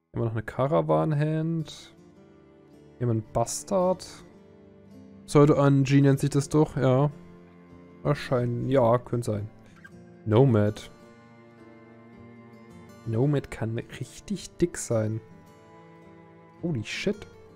Immer noch eine Caravan-Hand. Jemand Bastard. Pseudo-Angie nennt sich das doch, ja. Erscheinen, ja, könnte sein. Nomad. Nomad kann richtig dick sein. Holy shit.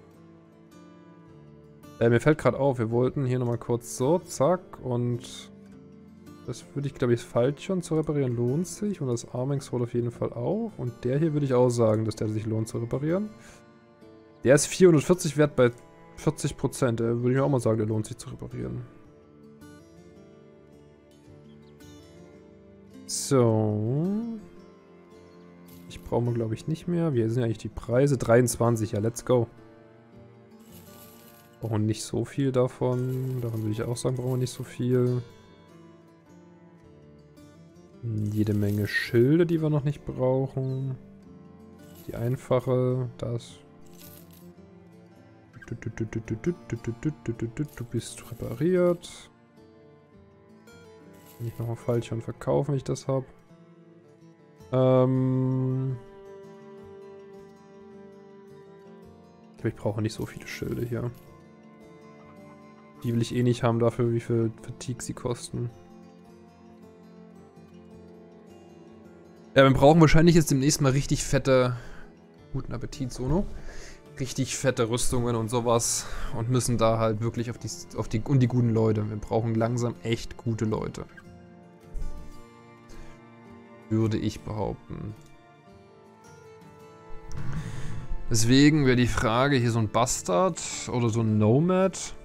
Mir fällt gerade auf, wir wollten hier nochmal kurz so, zack, und das würde ich, glaube ich, das Fallschirm zu reparieren lohnt sich und das Arming Sword auf jeden Fall auch. Und der hier würde ich auch sagen, dass der sich lohnt zu reparieren. Der ist 440 wert bei 40%. Da würde ich auch mal sagen, der lohnt sich zu reparieren. So. Ich brauche mal, glaube ich, nicht mehr. Wie sind ja eigentlich die Preise? 23, ja, let's go. Brauchen nicht so viel davon. Davon würde ich auch sagen, brauchen wir nicht so viel. Jede Menge Schilde, die wir noch nicht brauchen. Die einfache, das. Du bist repariert. Kann ich nochmal falsch und verkaufen, wenn ich das habe. Ich brauche nicht so viele Schilde hier. Die will ich eh nicht haben dafür, wie viel Fatigue sie kosten. Ja, wir brauchen wahrscheinlich jetzt demnächst mal richtig fette... Guten Appetit, Sono. Richtig fette Rüstungen und sowas. Und müssen da halt wirklich auf die guten Leute. Wir brauchen langsam echt gute Leute. Würde ich behaupten. Deswegen wäre die Frage, hier so ein Bastard oder so ein Nomad.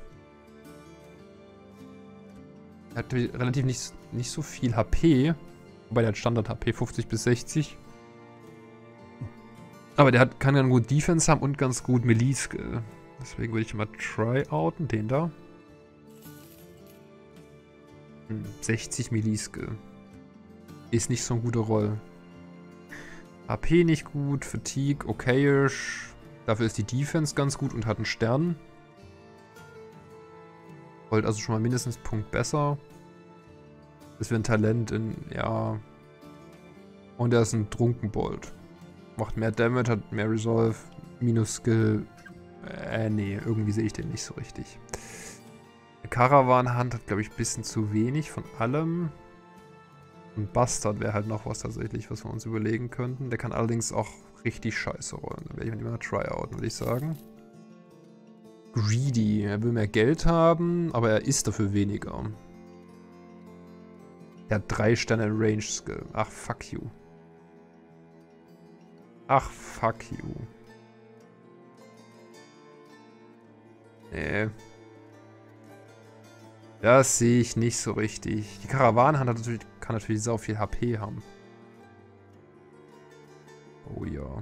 Er hat relativ nicht so viel HP. Wobei der hat Standard HP 50 bis 60. Aber der kann ganz gut Defense haben und ganz gut Melee-Skill. Deswegen würde ich mal try-outen. Den da. 60 Melee-Skill. Ist nicht so ein guter Roll. HP nicht gut, Fatigue okayisch. Dafür ist die Defense ganz gut und hat einen Stern. Rollt also schon mal mindestens einen Punkt besser. Das wäre ein Talent in, ja. Und er ist ein Trunkenbold. Macht mehr Damage, hat mehr Resolve, minus Skill. Nee, irgendwie sehe ich den nicht so richtig. Eine Caravan-Hand hat, glaube ich, ein bisschen zu wenig von allem. Ein Bastard wäre halt noch was tatsächlich, was wir uns überlegen könnten. Der kann allerdings auch richtig scheiße rollen. Dann werde ich mit ihm mal tryouten, würde ich sagen. Greedy. Er will mehr Geld haben, aber er isst dafür weniger. Er hat 3 Sterne Range Skill. Ach, fuck you. Ach, fuck you. Nee. Das sehe ich nicht so richtig. Die Karawanenhand kann natürlich sau viel HP haben. Oh ja.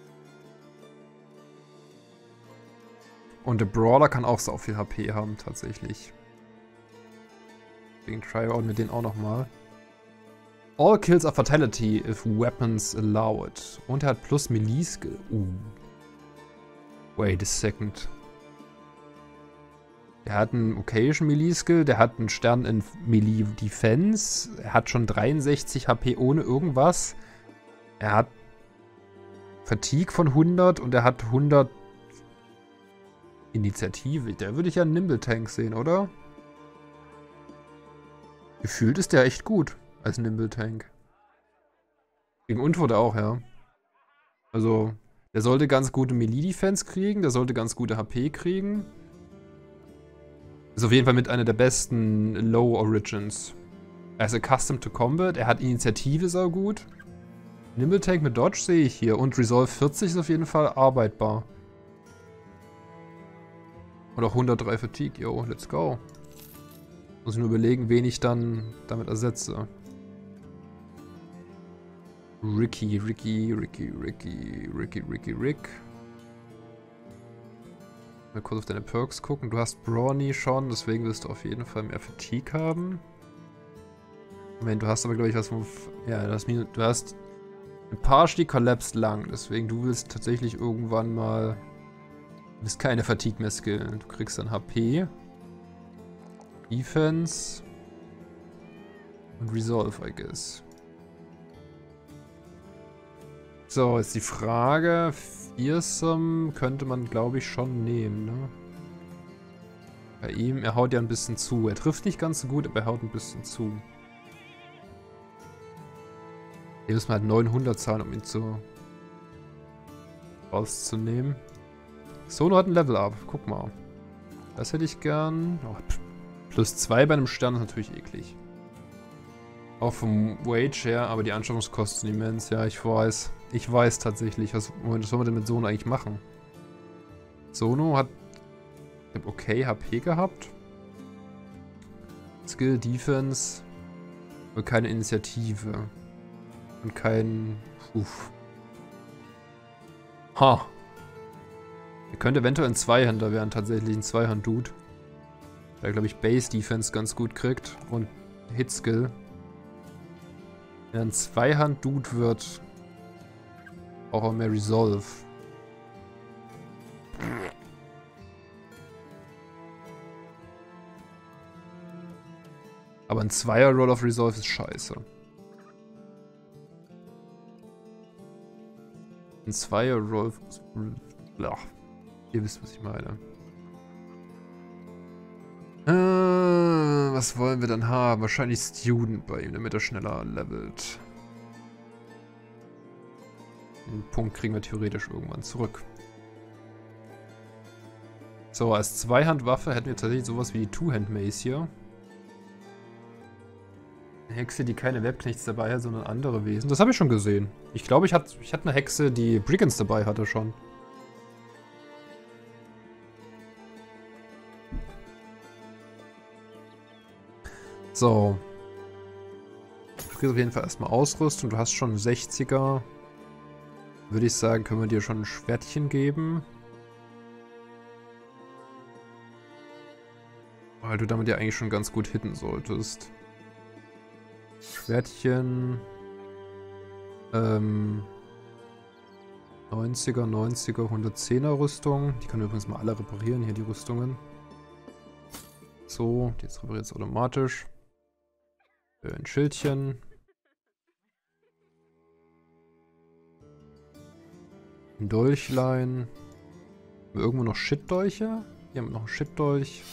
Und der Brawler kann auch sau viel HP haben, tatsächlich. Deswegen tryouten wir den auch nochmal. All kills are fatality if weapons allow it. Und er hat plus Melee Skill. Wait a second. Der hat einen okayischen Melee Skill, der hat einen Stern in Melee Defense, er hat schon 63 HP ohne irgendwas. Er hat Fatigue von 100 und er hat 100 Initiative. Der würde ich ja einen Nimble Tank sehen, oder? Gefühlt ist der echt gut als Nimble Tank. Gegen Untote auch, ja. Also, der sollte ganz gute Melee Defense kriegen, der sollte ganz gute HP kriegen. Ist auf jeden Fall mit einer der besten Low Origins. Er ist accustomed to combat, er hat Initiative sau gut. Nimble Tank mit Dodge sehe ich hier und Resolve 40 ist auf jeden Fall arbeitbar. Und auch 103 Fatigue, yo, let's go. Muss ich nur überlegen, wen ich dann damit ersetze. Rick. Mal kurz auf deine Perks gucken. Du hast Brawny schon, deswegen wirst du auf jeden Fall mehr Fatigue haben. Moment, du hast aber, glaube ich, was... Ja, du hast... Partially collapsed lang, deswegen du willst tatsächlich irgendwann mal... Du willst keine Fatigue mehr skillen. Du kriegst dann HP. Defense. Und Resolve, I guess. So, ist die Frage. Fearsome könnte man, glaube ich, schon nehmen, ne? Bei ihm, er haut ja ein bisschen zu. Er trifft nicht ganz so gut, aber er haut ein bisschen zu. Hier müssen wir halt 900 zahlen, um ihn rauszunehmen. Sono hat ein Level Up. Guck mal. Das hätte ich gern. Oh, +2 bei einem Stern ist natürlich eklig. Auch vom Wage her, aber die Anschaffungskosten sind immens. Ja, ich weiß. Ich weiß tatsächlich. Was soll man denn mit Sono eigentlich machen? Sono hat okay HP gehabt. Skill, Defense. Aber keine Initiative. Und kein... Ha. Er könnte eventuell ein Zweihänder werden, tatsächlich ein Zweihand-Dude. Der, glaube ich, Base-Defense ganz gut kriegt. Und Hit-Skill. Wenn er ein Zweihand-Dude wird, braucht er mehr Resolve. Aber ein Zweier-Roll of Resolve ist scheiße. Ein Zweier-Roll... Ihr wisst, was ich meine. Was wollen wir dann haben? Wahrscheinlich Student bei ihm, damit er schneller levelt. Den Punkt kriegen wir theoretisch irgendwann zurück. So, als Zweihandwaffe hätten wir tatsächlich sowas wie die Two-Hand-Mace hier. Eine Hexe, die keine Webknechts dabei hat, sondern andere Wesen. Das habe ich schon gesehen. Ich glaube, ich hatte eine Hexe, die Brigands dabei hatte schon. So. Du kriegst auf jeden Fall erstmal Ausrüstung. Du hast schon 60er. Würde ich sagen, können wir dir schon ein Schwertchen geben. Weil du damit ja eigentlich schon ganz gut hitten solltest. Schwertchen. 90er, 90er, 110er Rüstung. Die können wir übrigens mal alle reparieren, hier die Rüstungen. So, jetzt repariert es automatisch. Ein Schildchen. Ein Dolchlein. Haben wir irgendwo noch Shit-Dolche? Hier haben wir noch einen Shit-Dolch.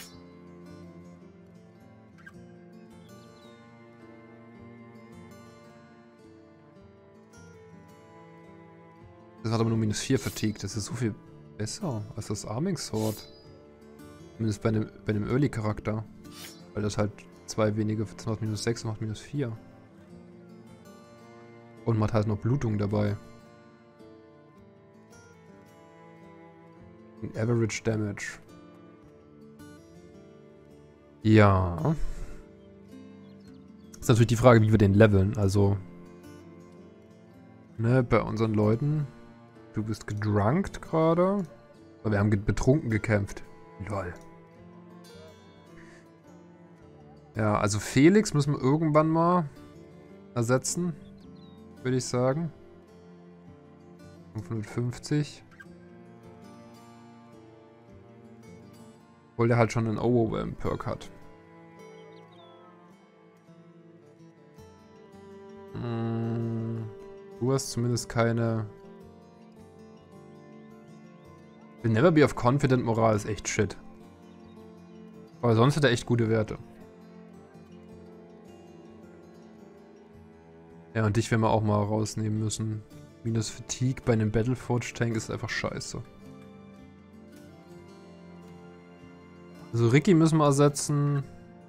Das hat aber nur -4 Fatigue. Das ist so viel besser als das Arming Sword. Zumindest bei einem Early-Charakter. Weil das halt 2 weniger, das macht -6 und macht -4. Und man hat halt noch Blutung dabei. Und Average Damage. Ja. Ist natürlich die Frage, wie wir den leveln. Also, ne, bei unseren Leuten. Du bist gedrunkt gerade. Aber wir haben betrunken gekämpft. Lol. Ja, also Felix müssen wir irgendwann mal ersetzen. Würde ich sagen. 550. Obwohl der halt schon einen Overwhelm-Perk hat. Du hast zumindest keine... Will never be of confident Moral ist echt shit. Aber sonst hat er echt gute Werte. Ja, und dich werden wir auch mal rausnehmen müssen. Minus Fatigue bei einem Battleforge Tank ist einfach scheiße. Also Ricky müssen wir ersetzen.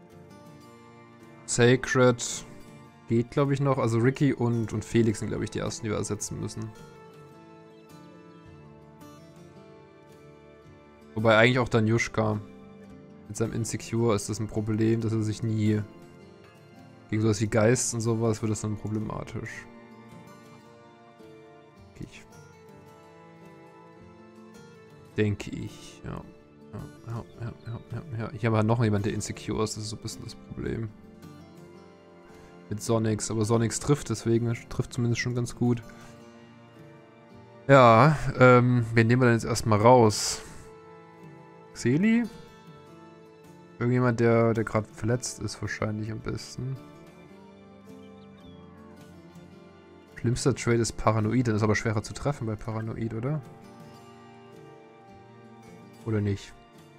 Sacred geht, glaube ich, noch. Also Ricky und Felix sind, glaube ich, die ersten, die wir ersetzen müssen. Wobei eigentlich auch Danyushka. Mit seinem Insecure ist das ein Problem, dass er sich nie... Gegen sowas wie Geist und sowas wird das dann problematisch. Denke ich, ja. Ja. Ich habe halt noch jemand, der insecure ist, das ist so ein bisschen das Problem. Mit Sonics, aber Sonics trifft, deswegen trifft zumindest schon ganz gut. Ja, wen nehmen wir denn jetzt erstmal raus? Xeli? Irgendjemand, der gerade verletzt ist, wahrscheinlich am besten. Schlimmster Trade ist Paranoid, dann ist aber schwerer zu treffen bei Paranoid, oder? Oder nicht?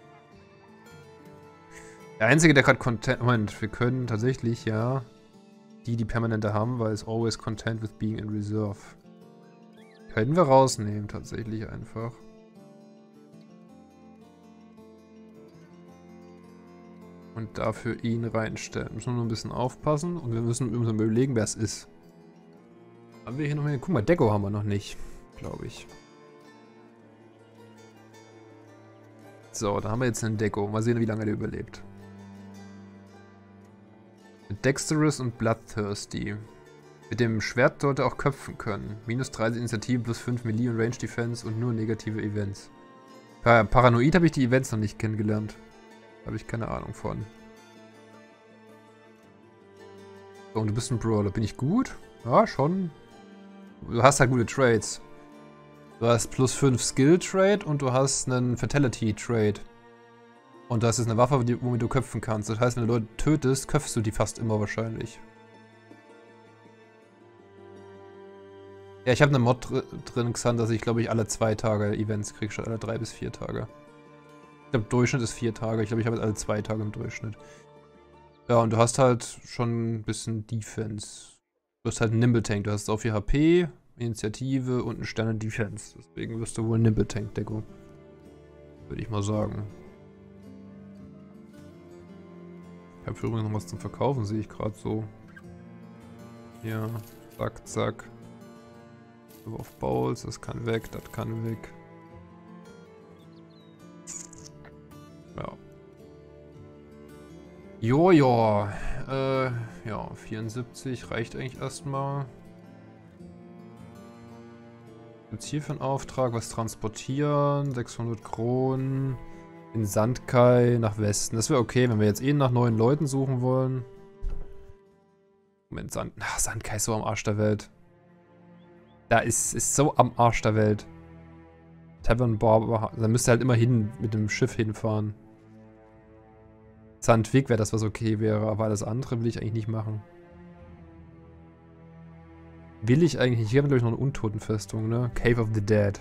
Der einzige, der gerade content... Moment, wir können tatsächlich, ja, die permanente haben, weil es always content with being in reserve. Können wir rausnehmen, tatsächlich einfach. Und dafür ihn reinstellen. Müssen wir nur ein bisschen aufpassen und wir müssen überlegen, wer es ist. Haben wir hier noch mehr? Guck mal, Deko haben wir noch nicht, glaube ich. So, da haben wir jetzt einen Deko. Mal sehen, wie lange der überlebt. Mit Dexterous und Bloodthirsty. Mit dem Schwert sollte er auch köpfen können. Minus 30 Initiative plus 5 Melee und Range Defense und nur negative Events. Paranoid habe ich die Events noch nicht kennengelernt. Habe ich keine Ahnung von. So, und du bist ein Brawler. Bin ich gut? Ja, schon. Du hast halt gute Trades. Du hast plus 5 Skill Trade und du hast einen Fatality Trade. Und das ist eine Waffe, womit du köpfen kannst. Das heißt, wenn du Leute tötest, köpfst du die fast immer wahrscheinlich. Ja, ich habe eine Mod drin, Xander, dass ich glaube ich alle 2 Tage Events kriege, statt alle 3 bis 4 Tage. Ich glaube, Durchschnitt ist 4 Tage. Ich glaube, ich habe jetzt alle 2 Tage im Durchschnitt. Ja, und du hast halt schon ein bisschen Defense. Du hast halt einen Nimble Tank. Du hast auch 4 HP, Initiative und einen Sterne Defense. Deswegen wirst du wohl Nimble Tank, Deko. Würde ich mal sagen. Ich habe übrigens noch was zum Verkaufen, sehe ich gerade so. Ja, zack, zack. Auf Bowls, das kann weg, das kann weg. Ja. Jojo. Ja, 74 reicht eigentlich erstmal. Gibt's hier für einen Auftrag? Was transportieren? 600 Kronen. In Sandkai nach Westen. Das wäre okay, wenn wir jetzt nach neuen Leuten suchen wollen. Moment, Sandkai ist so am Arsch der Welt. Da ist so am Arsch der Welt. Tavern Bar, da müsst ihr halt immer mit dem Schiff hinfahren. Sandvik wäre das, was okay wäre, aber alles andere will ich eigentlich nicht machen. Will ich eigentlich nicht. Hier haben wir, glaube ich, noch eine Untotenfestung, ne? Cave of the Dead.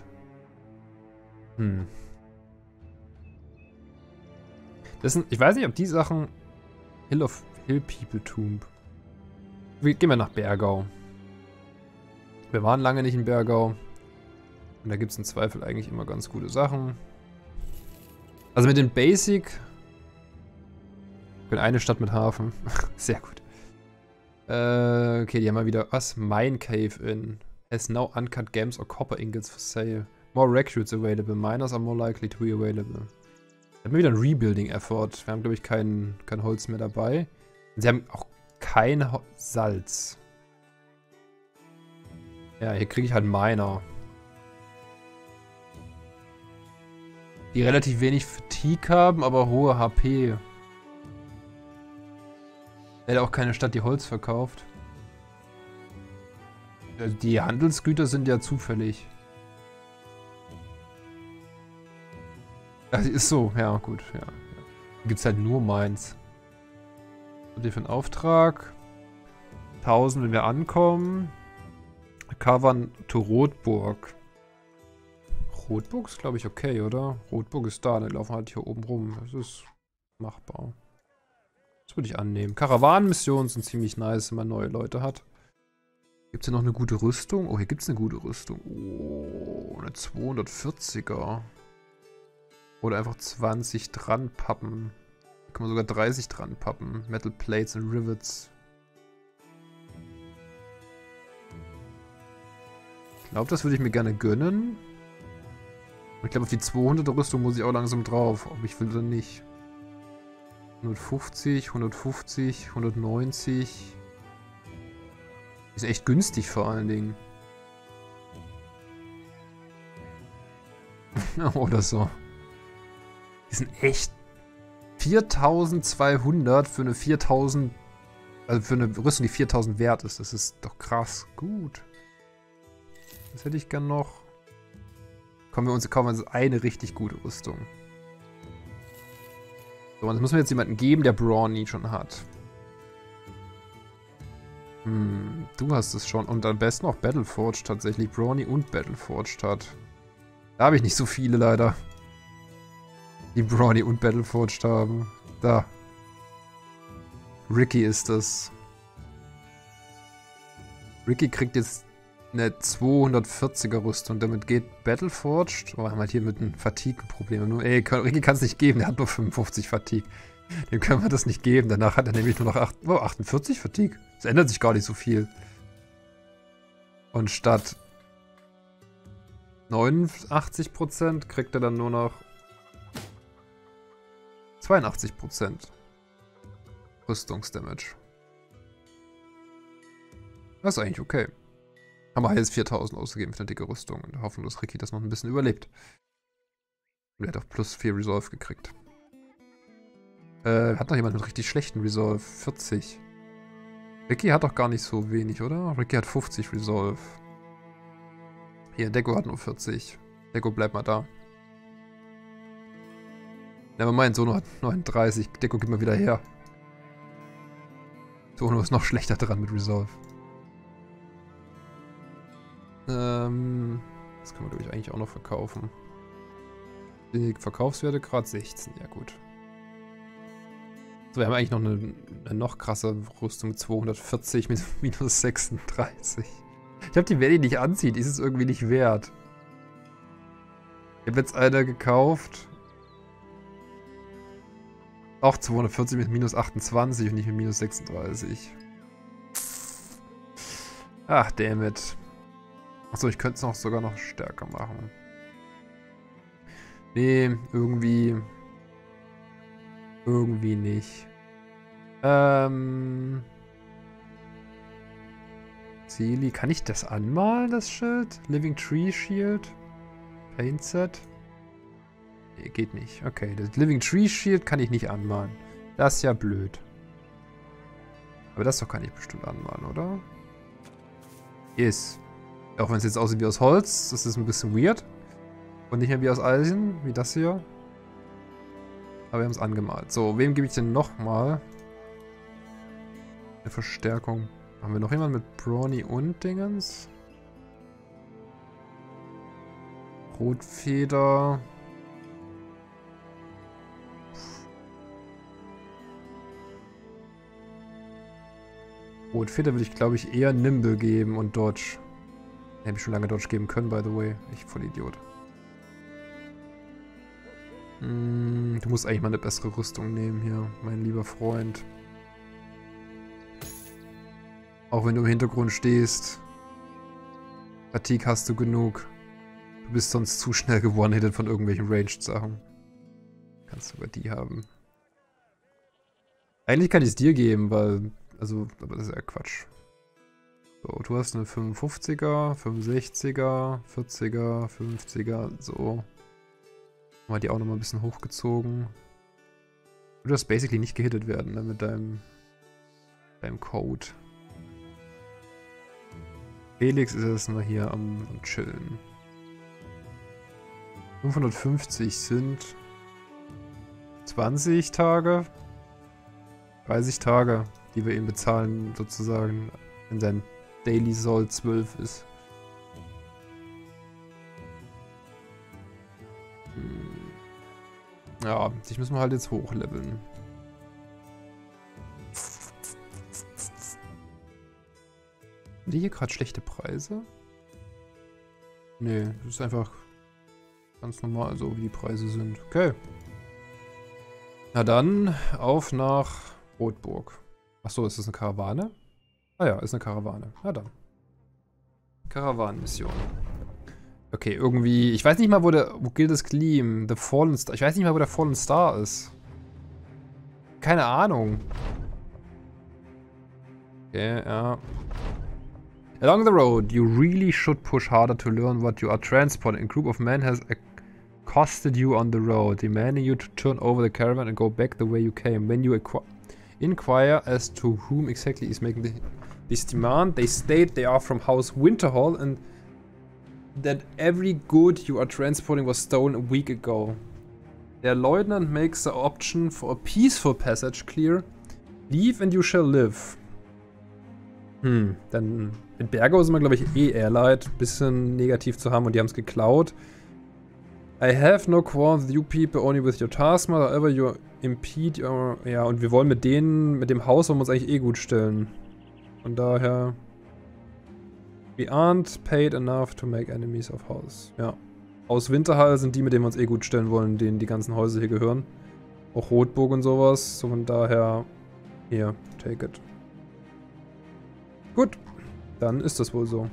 Das sind, ich weiß nicht, ob die Sachen Hill People Tomb. Gehen wir nach Bergau. Wir waren lange nicht in Bergau. Und da gibt es im Zweifel eigentlich immer ganz gute Sachen. Also mit den Basic. Wir können eine Stadt mit Hafen. Sehr gut. Okay, die haben mal wieder. Was? Mine Cave in. Has now uncut gems or copper ingots for sale. More recruits available. Miners are more likely to be available. Da haben wir wieder einen Rebuilding-Effort. Wir haben, glaube ich, kein Holz mehr dabei. Und sie haben auch kein Salz. Ja, hier kriege ich halt Miner. Die relativ wenig Fatigue haben, aber hohe HP. Leider auch keine Stadt, die Holz verkauft. Die Handelsgüter sind ja zufällig. Das ist so, ja gut, ja. Hier gibt es halt nur Mines. Und hier für einen Auftrag. 1000, wenn wir ankommen. Cavern to Rotburg. Rotburg ist, glaube ich, okay, oder? Rotburg ist da, die laufen halt hier oben rum. Das ist machbar. Das würde ich annehmen. Karawanenmissionen sind ziemlich nice, wenn man neue Leute hat. Gibt es hier noch eine gute Rüstung? Oh, hier gibt es eine gute Rüstung. Oh, eine 240er. Oder einfach 20 dran pappen. Da kann man sogar 30 dran pappen. Metal Plates und Rivets. Ich glaube, das würde ich mir gerne gönnen. Ich glaube, auf die 200er Rüstung muss ich auch langsam drauf. Ob ich will oder nicht. 150, 150, 190. Ist echt günstig vor allen Dingen. Oder so. Die sind echt 4200 für eine 4000, also für eine Rüstung, die 4000 wert ist. Das ist doch krass gut. Das hätte ich gern noch. Kaufen wir uns eine richtig gute Rüstung. So, und das müssen wir jetzt jemanden geben, der Brawny schon hat. Du hast es schon. Und am besten auch Battleforged tatsächlich. Brawny und Battleforged hat. Da habe ich nicht so viele leider. Die Brawny und Battleforged haben. Da. Ricky ist das. Ricky kriegt jetzt eine 240er Rüstung. Damit geht Battleforged. Oh, haben wir hier mit einem Fatigue-Problem. Ey, Ricky kann es nicht geben. Der hat nur 55 Fatigue. Dem können wir das nicht geben. Danach hat er nämlich nur noch 48 Fatigue. Es ändert sich gar nicht so viel. Und statt 89% kriegt er dann nur noch 82% Rüstungsdamage. Das ist eigentlich okay. Haben wir jetzt 4000 ausgegeben für eine dicke Rüstung und hoffen, dass Ricky das noch ein bisschen überlebt. Und er hat auch plus 4 Resolve gekriegt. Hat noch jemand mit richtig schlechten Resolve? 40. Ricky hat doch gar nicht so wenig, oder? Ricky hat 50 Resolve. Hier, Deko hat nur 40. Deko, bleib mal da. Nevermind, Sono hat 39. Deko, gib mal wieder her. Sono ist noch schlechter dran mit Resolve. Das können wir, glaube ich, eigentlich auch noch verkaufen. Die Verkaufswerte gerade 16, ja gut. So, wir haben eigentlich noch eine noch krasse Rüstung mit 240 mit minus 36. Ich habe die, wenn die nicht anzieht, ist es irgendwie nicht wert. Ich habe jetzt eine gekauft. Auch 240 mit minus 28 und nicht mit minus 36. Ach, dammit. Achso, ich könnte es noch sogar noch stärker machen. Nee, irgendwie nicht. Seeli, kann ich das anmalen, das Schild? Living Tree Shield? Paint Set? Nee, geht nicht. Okay, das Living Tree Shield kann ich nicht anmalen. Das ist ja blöd. Aber das doch kann ich bestimmt anmalen, oder? Yes. Auch wenn es jetzt aussieht wie aus Holz, das ist ein bisschen weird. Und nicht mehr wie aus Eisen, wie das hier. Aber wir haben es angemalt. So, wem gebe ich denn nochmal eine Verstärkung? Haben wir noch jemanden mit Brawny und Dingens? Rotfeder. Rotfeder würde ich, glaube ich, eher Nimble geben und Dodge. Hätte ich schon lange Dodge geben können, by the way. Ich voll Idiot. Du musst eigentlich mal eine bessere Rüstung nehmen hier, mein lieber Freund. Auch wenn du im Hintergrund stehst. Fatigue hast du genug. Du bist sonst zu schnell gewone-hitted von irgendwelchen Ranged-Sachen. Kannst du sogar die haben. Eigentlich kann ich es dir geben, weil... Also, aber das ist ja Quatsch. So, du hast eine 55er, 65er, 40er, 50er, so. Haben wir die auch nochmal ein bisschen hochgezogen. Du darfst basically nicht gehittet werden, ne, mit deinem Code. Felix ist jetzt mal hier am Chillen. 550 sind 20 Tage, 30 Tage, die wir ihm bezahlen, sozusagen, wenn sein Daily Soul 12 ist. Ja, dich müssen wir halt jetzt hochleveln. Haben die hier gerade schlechte Preise? Nee, das ist einfach ganz normal, so wie die Preise sind. Okay. Na dann, auf nach Rotburg. Achso, ist das eine Karawane? Ah ja, ist eine Karawane. Na dann. Karawanenmission. Okay, irgendwie... Ich weiß nicht mal, wo gilt das Gleam? The Fallen Star. Ich weiß nicht mal, wo der Fallen Star ist. Keine Ahnung. Okay, ja. Along the road, you really should push harder to learn what you are transporting. A group of men has accosted you on the road, demanding you to turn over the caravan and go back the way you came. When you inquire as to whom exactly is making this demand, they state they are from House Winterhall and that every good you are transporting was stolen a week ago. Their lieutenant makes the option for a peaceful passage clear. Leave and you shall live. Dann mit Bergau sind wir, glaube ich, eh eher leid, ein bisschen negativ zu haben und die haben es geklaut. I have no quarrel with you people, only with your taskmaster, however you impede your... Ja, und wir wollen mit denen, mit dem Haus wollen wir uns eigentlich eh gut stellen. Von daher... We aren't paid enough to make enemies of house. Ja. Aus Winterhall sind die, mit denen wir uns eh gut stellen wollen, denen die ganzen Häuser hier gehören. Auch Rotburg und sowas. So von daher... Hier, take it. Gut. Dann ist das wohl so.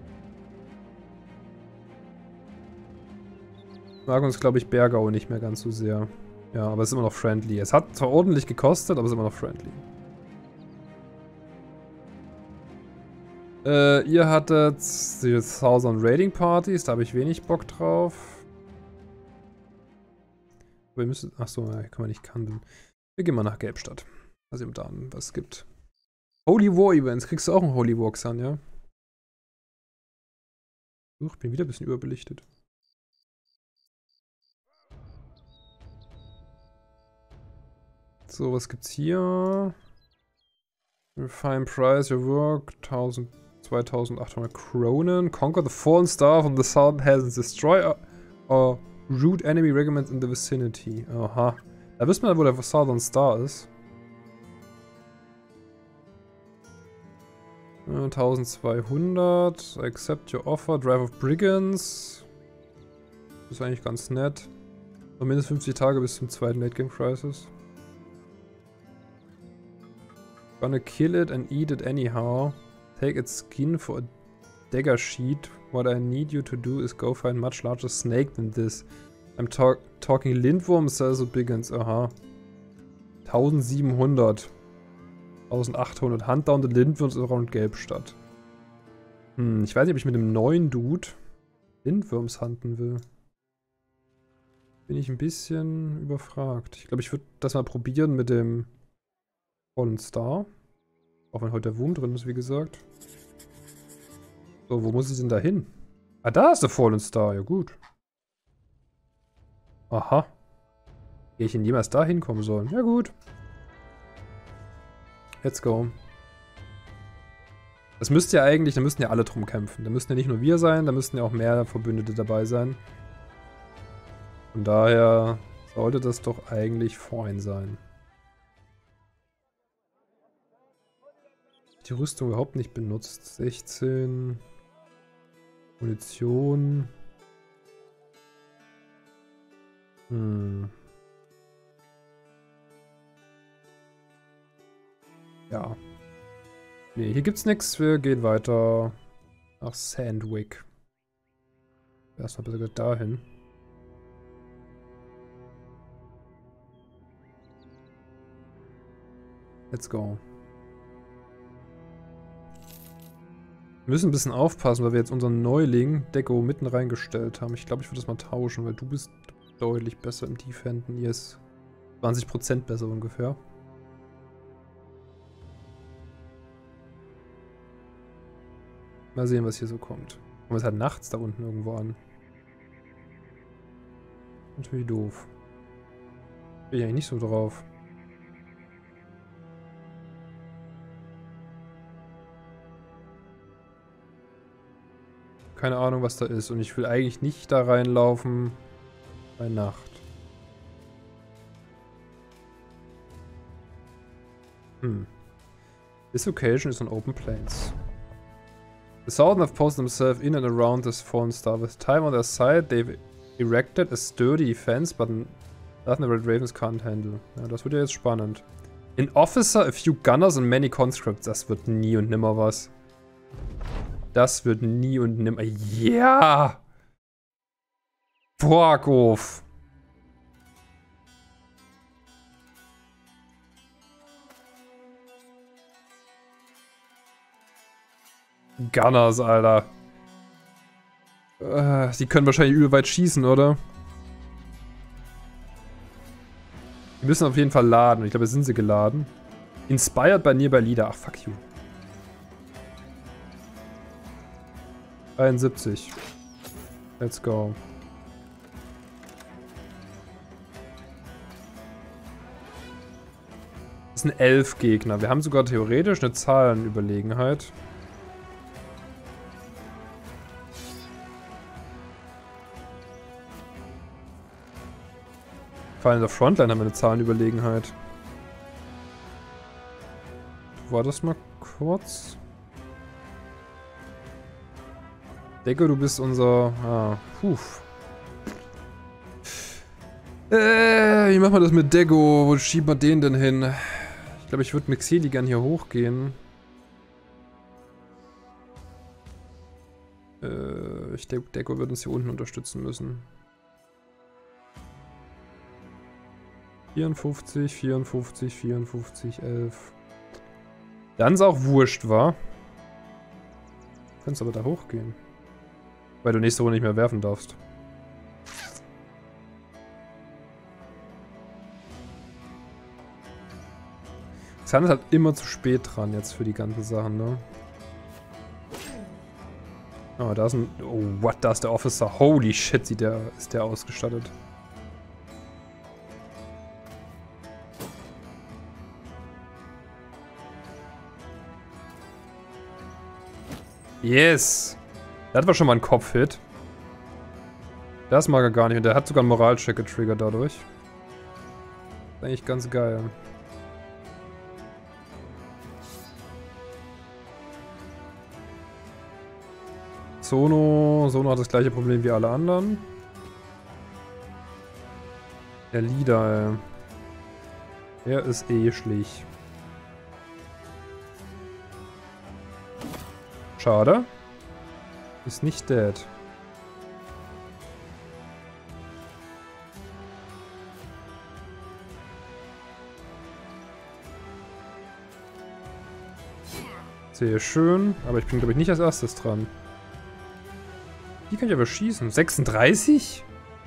Mag uns, glaube ich, Bergau nicht mehr ganz so sehr. Ja, aber es ist immer noch friendly. Es hat zwar ordentlich gekostet, aber es ist immer noch friendly. Ihr hattet die 1000 Raiding Parties, da habe ich wenig Bock drauf. Aber ihr müsst... Achso, ja, kann man nicht handeln. Wir gehen mal nach Gelbstadt. Mal sehen, ob da was gibt. Holy War Events. Kriegst du auch einen Holy War, Xan, ja? Ich bin wieder ein bisschen überbelichtet. So, was gibt's hier? Fine price, your work, 2800 Kronen. Conquer the fallen star from the southern heavens. Destroy or root enemy regiments in the vicinity. Aha. Da wissen wir, wo der Southern Star ist. 1200. Accept your offer. Drive of Brigands. Das ist eigentlich ganz nett. Noch mindestens 50 Tage bis zum zweiten Late Game Crisis. Gonna kill it and eat it anyhow. Take its skin for a dagger sheet. What I need you to do is go find much larger snake than this. I'm talking Lindwurm, cells of Brigands. Aha. 1700. 1800. Hunt down the Lindwurms around Gelbstadt. Ich weiß nicht, ob ich mit dem neuen Dude Lindwurms hunten will. Bin ich ein bisschen überfragt. Ich glaube, ich würde das mal probieren mit dem Fallen Star. Auch wenn heute der Wurm drin ist, wie gesagt. So, wo muss ich denn da hin? Ah, da ist der Fallen Star. Ja, gut. Aha. Hätte ich denn jemals da hinkommen sollen? Ja, gut. Let's go. Das müsste ja eigentlich, da müssten ja alle drum kämpfen. Da müssten ja nicht nur wir sein, da müssten ja auch mehr Verbündete dabei sein. Von daher sollte das doch eigentlich fein sein. Die Rüstung überhaupt nicht benutzt. 16. Munition. Ja. Nee, hier gibt's nichts. Wir gehen weiter nach Sandwick. Erstmal bitte dahin. Let's go. Wir müssen ein bisschen aufpassen, weil wir jetzt unseren Neuling Deko mitten reingestellt haben. Ich glaube, ich würde das mal tauschen, weil du bist deutlich besser im Defenden. Hier ist 20% besser ungefähr. Mal sehen, was hier so kommt. Und es halt nachts da unten irgendwo an. Natürlich doof. Bin ich eigentlich nicht so drauf. Keine Ahnung, was da ist. Und ich will eigentlich nicht da reinlaufen bei Nacht. This occasion is on open plains. The Southern have posted themselves in and around this fallen star. With time on their side, they've erected a sturdy defense, but nothing the Red Ravens can't handle. Ja, das wird ja jetzt spannend. An officer, a few gunners and many conscripts. Das wird nie und nimmer was. Das wird nie und nimmer... Ja! Fuck off! Gunners, Alter. Sie können wahrscheinlich übel weit schießen, oder? Die müssen auf jeden Fall laden. Ich glaube, jetzt sind sie geladen. Inspired by Nearby Leader. Ach, fuck you. 73. Let's go. Das sind 11 Gegner. Wir haben sogar theoretisch eine Zahlenüberlegenheit. Vor allem in der Frontline haben wir eine Zahlenüberlegenheit. War das mal kurz? Deko, du bist unser... Ah, puh. Wie machen wir das mit Deko? Wo schieben wir den denn hin? Ich glaube, ich würde mit Xeli gern hier hochgehen. Ich denke, Deko wird uns hier unten unterstützen müssen. 54, 54, 54, 11. Dann ist auch wurscht, wa? Du kannst aber da hochgehen. Weil du nächste Runde nicht mehr werfen darfst. Xan ist halt immer zu spät dran jetzt für die ganzen Sachen, ne? Oh, da ist ein... Oh, what? Da ist der Officer. Holy shit, ist der ausgestattet. Yes! Der hat aber schon mal einen Kopfhit. Das mag er gar nicht. Und der hat sogar einen Moralcheck getriggert dadurch. Ist eigentlich ganz geil. Sono hat das gleiche Problem wie alle anderen. Der Leader, ey. Er ist schlich. Schade. Ist nicht dead. Sehr schön. Aber ich bin, glaube ich, nicht als erstes dran. Die kann ich aber schießen. 36?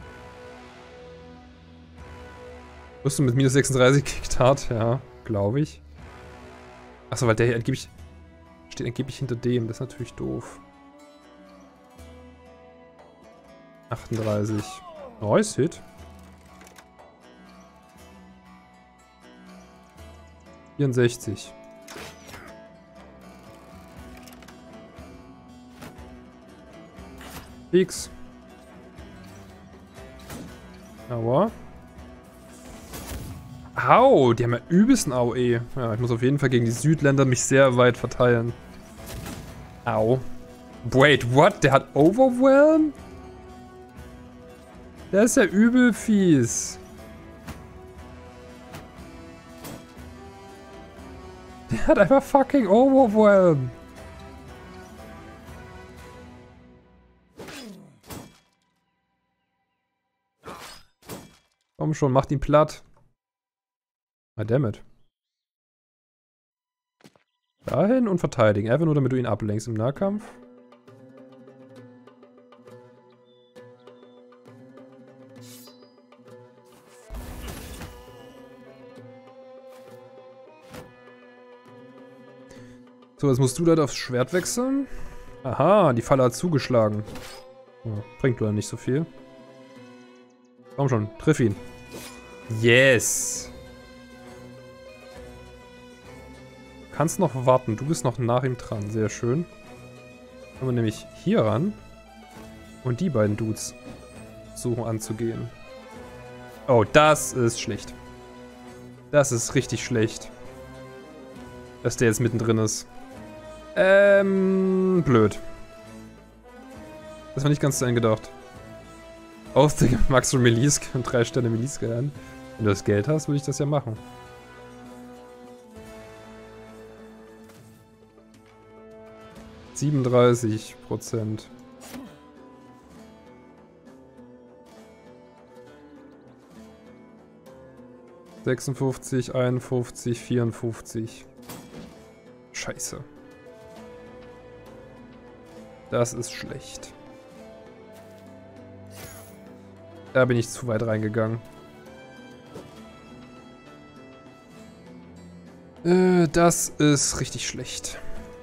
Wirst du mit minus 36 gekickt hart? Ja, glaube ich. Achso, weil der hier angeblich... steht angeblich hinter dem. Das ist natürlich doof. 38. Nice Hit. 64. X. Aua. Au, die haben ja übelsten AOE. Ja, ich muss auf jeden Fall gegen die Südländer mich sehr weit verteilen. Au. Wait, what? Der hat Overwhelm? Der ist ja übel fies. Der hat einfach fucking Overwhelm. Komm schon, macht ihn platt. Ah, dammit. Dahin und verteidigen. Einfach nur, damit du ihn ablenkst im Nahkampf. So, jetzt musst du leider aufs Schwert wechseln. Aha, die Falle hat zugeschlagen. Oh, bringt leider nicht so viel. Komm schon, triff ihn. Yes! Du kannst noch warten, du bist noch nach ihm dran. Sehr schön. Kommen wir nämlich hier ran. Und die beiden Dudes suchen anzugehen. Oh, das ist schlecht. Das ist richtig schlecht. Dass der jetzt mittendrin ist. Blöd. Das war nicht ganz zu Ende gedacht. Ausdrücke Max und Melis und 3 Sterne Melis gelernt. Wenn du das Geld hast, würde ich das ja machen. %. 56, 51, 54. Scheiße. Das ist schlecht. Da bin ich zu weit reingegangen. Das ist richtig schlecht.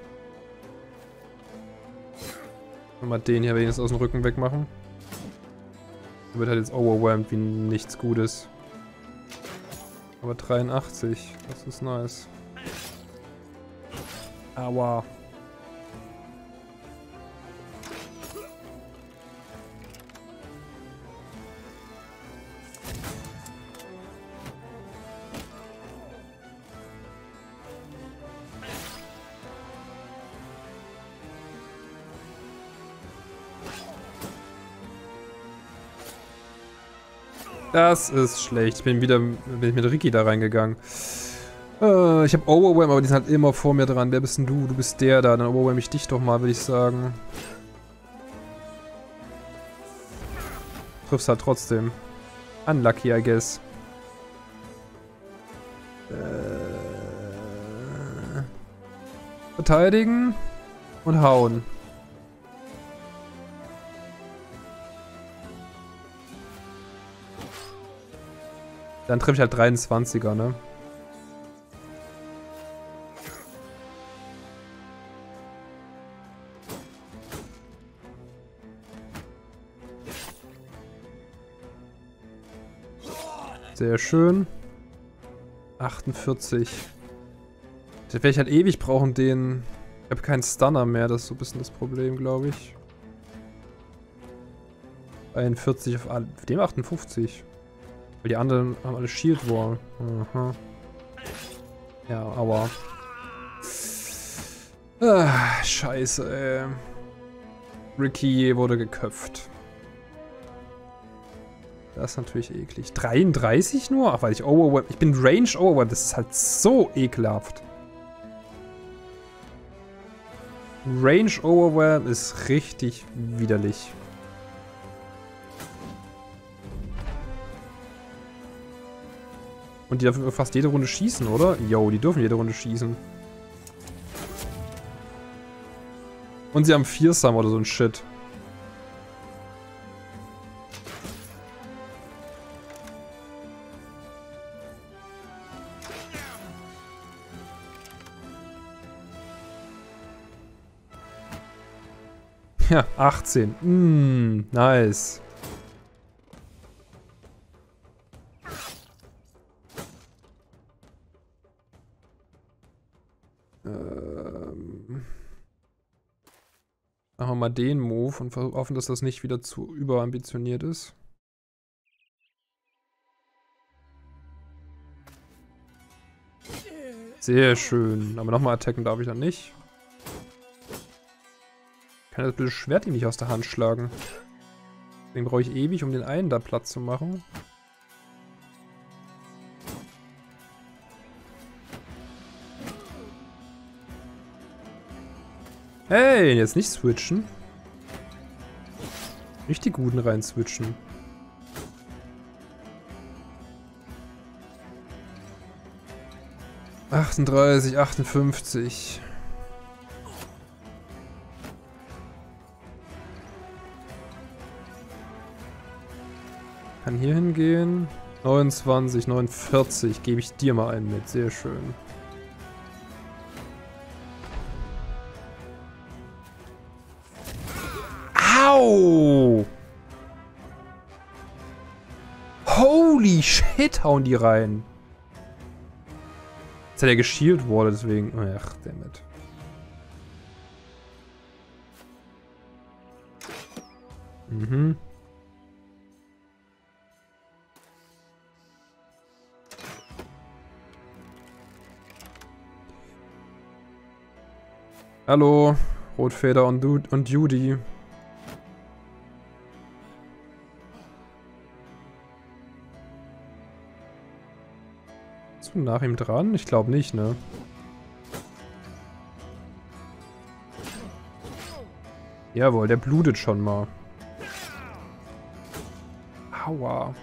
Mal den hier wenigstens aus dem Rücken wegmachen. Der wird halt jetzt overwhelmed wie nichts Gutes. Aber 83, das ist nice. Aua. Das ist schlecht. Bin ich mit Ricky da reingegangen. Ich habe Overwhelm, aber die sind halt immer vor mir dran. Wer bist denn du? Du bist der da. Dann overwhelm ich dich doch mal, würde ich sagen. Triffst halt trotzdem. Unlucky, I guess. Verteidigen und hauen. Dann treffe ich halt 23er, ne? Sehr schön. 48. Das werde ich halt ewig brauchen, den... Ich habe keinen Stunner mehr, das ist so ein bisschen das Problem, glaube ich. 41 auf dem 58. Weil die anderen haben alle Shield Wall. Aha. Ja, aber... scheiße, ey. Ricky wurde geköpft. Das ist natürlich eklig. 33 nur? Ach, weil ich Overwhelm... Ich bin Range Overwhelm. Das ist halt so ekelhaft. Range Overwhelm ist richtig widerlich. Und die dürfen fast jede Runde schießen, oder? Yo, die dürfen jede Runde schießen. Und sie haben Fearsome oder so ein Shit. Ja, 18. Nice. Machen wir mal den Move und hoffen, dass das nicht wieder zu überambitioniert ist. Sehr schön. Aber nochmal attacken darf ich dann nicht. Kann das blöde Schwert ihm nicht aus der Hand schlagen. Deswegen brauche ich ewig, um den einen da platt zu machen. Hey, jetzt nicht switchen. Nicht die Guten rein switchen. « 38, 58. Kann hier hingehen. 29, 49. Gebe ich dir mal einen mit. Sehr schön. Au! Holy shit, hauen die rein. Jetzt hat er geshield wurde, deswegen. Ach, dammit. Mhm. Hallo, Rotfeder und Judy. Bist du nach ihm dran? Ich glaube nicht, ne? Jawohl, der blutet schon mal. Aua.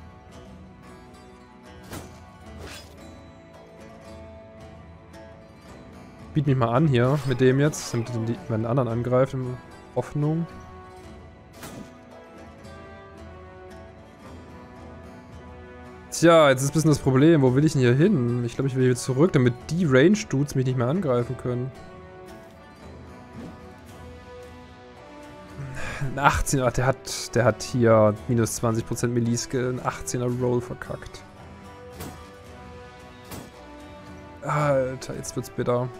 Biet mich mal an hier mit dem jetzt, damit man den anderen angreift in Hoffnung. Tja, jetzt ist ein bisschen das Problem. Wo will ich denn hier hin? Ich glaube, ich will hier zurück, damit die Range-Dudes mich nicht mehr angreifen können. 18, ach, der hat hier minus 20% Melee-Skill, ein 18er Roll verkackt. Alter, jetzt wird's bitter.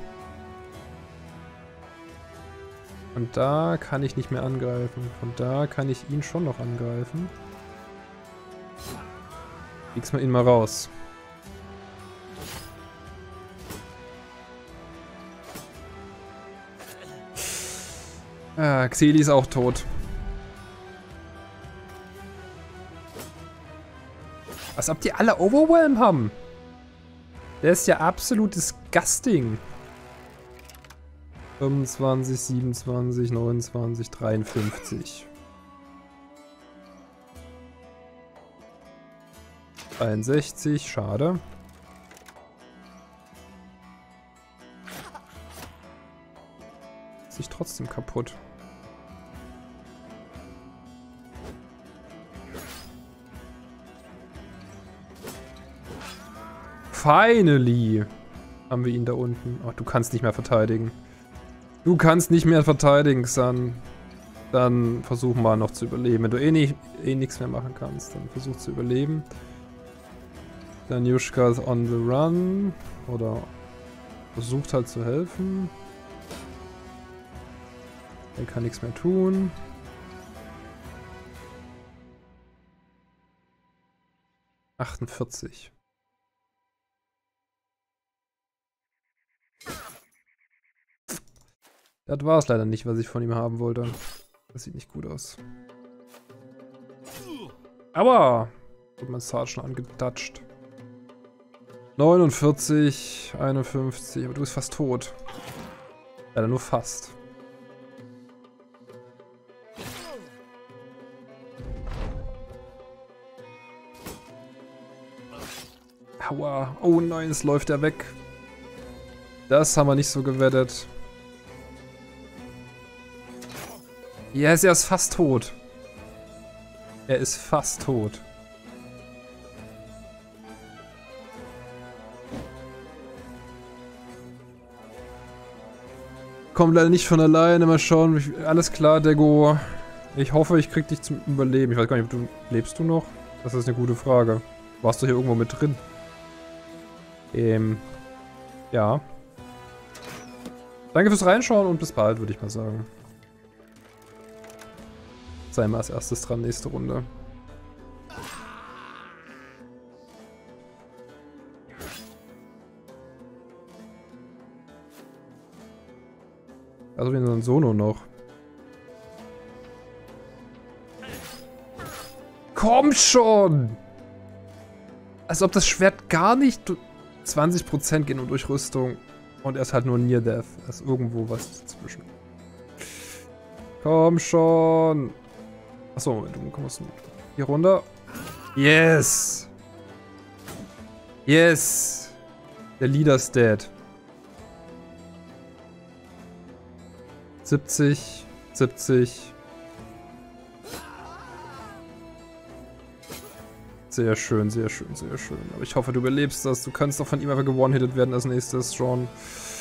Von da kann ich nicht mehr angreifen. Von da kann ich ihn schon noch angreifen. Krieg's mal ihn mal raus. Xeli ist auch tot. Als ob die alle Overwhelm haben. Der ist ja absolut disgusting. 25, 27, 29, 53. 63, schade. Sich trotzdem kaputt. Finally haben wir ihn da unten. Oh, du kannst nicht mehr verteidigen. Du kannst nicht mehr verteidigen, Xan. Dann versuch mal noch zu überleben. Wenn du eh nichts mehr machen kannst, dann versuch zu überleben. Danyushka ist on the run. Oder versucht halt zu helfen. Er kann nichts mehr tun. ...48. Das war es leider nicht, was ich von ihm haben wollte. Das sieht nicht gut aus. Aber wird mein Sarge schon angedatscht. 49, 51, aber du bist fast tot. Leider nur fast. Aua. Oh nein, es läuft er weg. Das haben wir nicht so gewettet. Yes, er ist fast tot. Er ist fast tot. Kommt leider nicht von alleine, mal schauen. Alles klar, Dego. Ich hoffe, ich krieg dich zum Überleben. Ich weiß gar nicht, lebst du noch? Das ist eine gute Frage. Warst du hier irgendwo mit drin? Ja. Danke fürs Reinschauen und bis bald, würde ich mal sagen. Sei mal als erstes dran, nächste Runde. Also wie so ein Sono noch. Komm schon! Als ob das Schwert gar nicht... 20% gehen nur durch Rüstung. Und er ist halt nur Near Death. Da ist irgendwo was dazwischen. Komm schon! Achso, Moment, du kommst hier runter. Yes! Yes! Der Leader's dead. 70, 70. Sehr schön, sehr schön, sehr schön. Aber ich hoffe, du überlebst das. Du kannst doch von ihm einfach gewone-hitted werden als nächstes schon.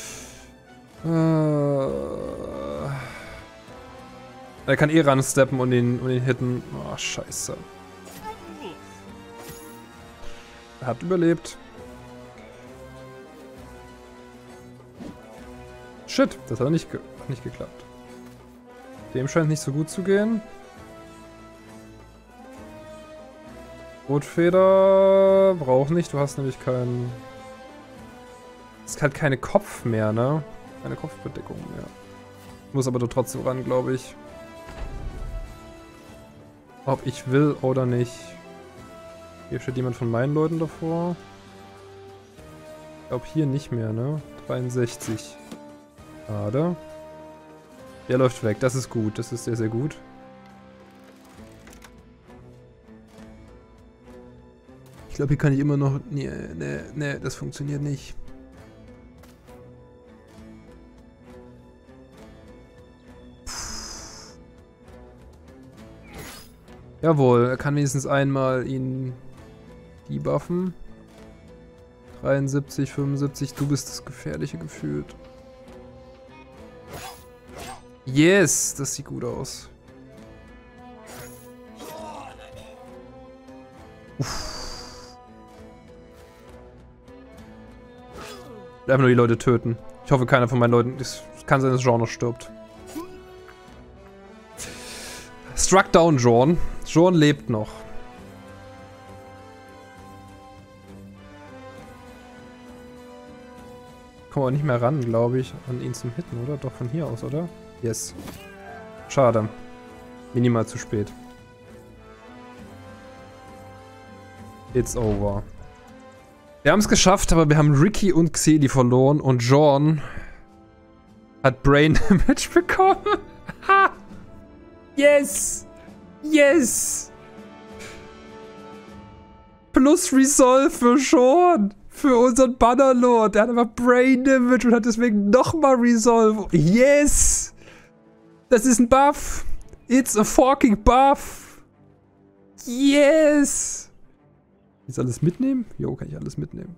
Er kann eh ransteppen und ihn hitten. Oh, scheiße. Er hat überlebt. Shit, das hat nicht geklappt. Dem scheint nicht so gut zu gehen. Rotfeder braucht nicht, du hast nämlich keinen... Es ist halt keine Kopf mehr, ne? Keine Kopfbedeckung mehr. Muss aber trotzdem ran, glaube ich. Ob ich will oder nicht. Hier steht jemand von meinen Leuten davor. Ich glaube hier nicht mehr, ne? 63. Schade. Der läuft weg, das ist gut, das ist sehr, sehr gut. Ich glaube, hier kann ich immer noch... Nee, das funktioniert nicht. Jawohl, er kann wenigstens einmal ihn debuffen. 73, 75, du bist das Gefährliche gefühlt. Yes, das sieht gut aus. Uff. Einfach nur die Leute töten. Ich hoffe, keiner von meinen Leuten... Es kann sein, dass Jean noch stirbt. Struck down Jean. Jean lebt noch. Kommen wir nicht mehr ran, glaube ich, an ihn zum Hitten, oder? Doch von hier aus, oder? Yes. Schade. Minimal zu spät. It's over. Wir haben es geschafft, aber wir haben Ricky und Xeli verloren und Jean hat Brain Damage bekommen. Ha! Yes! Yes! Plus Resolve für Jean! Für unseren Bannerlord. Der hat aber Brain Damage und hat deswegen nochmal Resolve. Yes! Das ist ein Buff. It's a fucking buff. Yes! Jetzt alles mitnehmen? Jo, kann ich alles mitnehmen.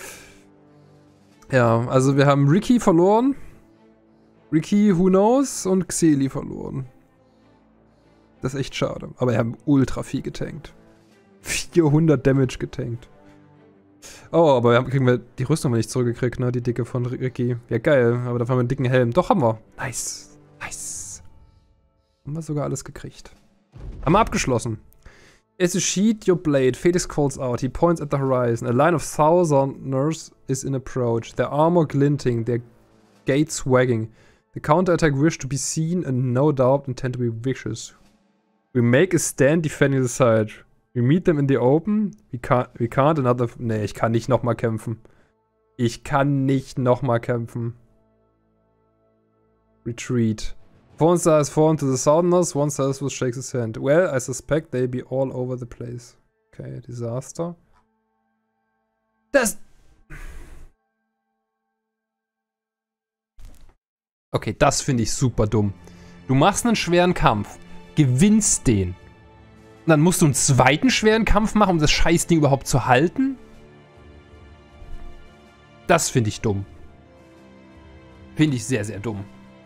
Ja, also wir haben Ricky verloren. Ricky, who knows? Und Xeli verloren. Das ist echt schade. Aber wir haben ultra viel getankt. 400 Damage getankt. Oh, aber kriegen wir die Rüstung nicht zurückgekriegt, ne? Die dicke von Ricky. Ja, geil. Aber dafür haben wir einen dicken Helm. Doch, haben wir. Nice. Nice. Haben wir sogar alles gekriegt. Haben wir abgeschlossen. As you sheath your blade, Felix calls out. He points at the horizon. A line of Southerners is in approach. Their armor glinting, their gates wagging. The counterattack wish to be seen and no doubt intend to be vicious. We make a stand defending the side. We meet them in the open. We can't another... Nee, ich kann nicht nochmal kämpfen. Ich kann nicht nochmal kämpfen. Retreat. One star is fallen to the southerners, one star shakes his hand. Well, I suspect they'll be all over the place. Okay, Disaster. Okay, das finde ich super dumm. Du machst einen schweren Kampf, gewinnst den. Und dann musst du einen zweiten schweren Kampf machen, um das Scheißding überhaupt zu halten? Das finde ich dumm. Finde ich sehr, sehr dumm.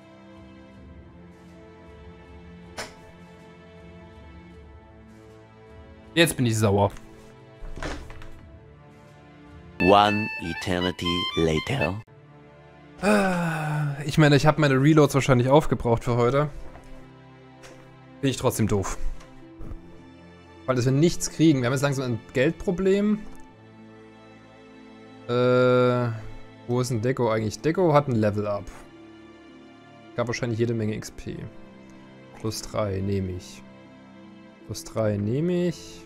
Jetzt bin ich sauer. One eternity later. Ich meine, ich habe meine Reloads wahrscheinlich aufgebraucht für heute. Bin ich trotzdem doof. Weil dass wir nichts kriegen. Wir haben jetzt langsam ein Geldproblem. Wo ist denn Deko eigentlich? Deko hat ein Level-Up. Gab wahrscheinlich jede Menge XP. Plus 3 nehme ich. Plus 3 nehme ich.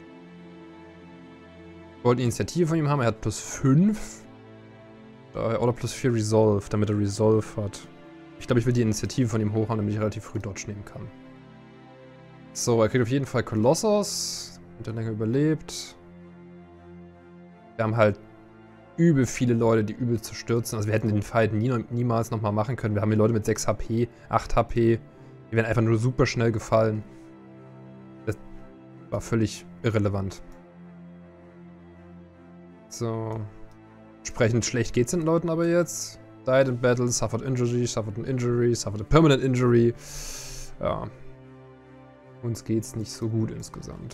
Ich wollte Initiative von ihm haben. Er hat plus 5. Oder plus 4 Resolve, damit er Resolve hat. Ich glaube, ich will die Initiative von ihm hochhauen, damit ich relativ früh Dodge nehmen kann. So, er kriegt auf jeden Fall Kolossos. Hat er länger überlebt. Wir haben halt übel viele Leute, die übel zu stürzen. Also wir hätten den Fight niemals nochmal machen können. Wir haben hier Leute mit 6 HP, 8 HP. Die werden einfach nur super schnell gefallen. Das war völlig irrelevant. So. Entsprechend schlecht geht's den Leuten aber jetzt. Died in battle, suffered injury, suffered an injury, suffered a permanent injury. Ja. Uns geht's nicht so gut insgesamt.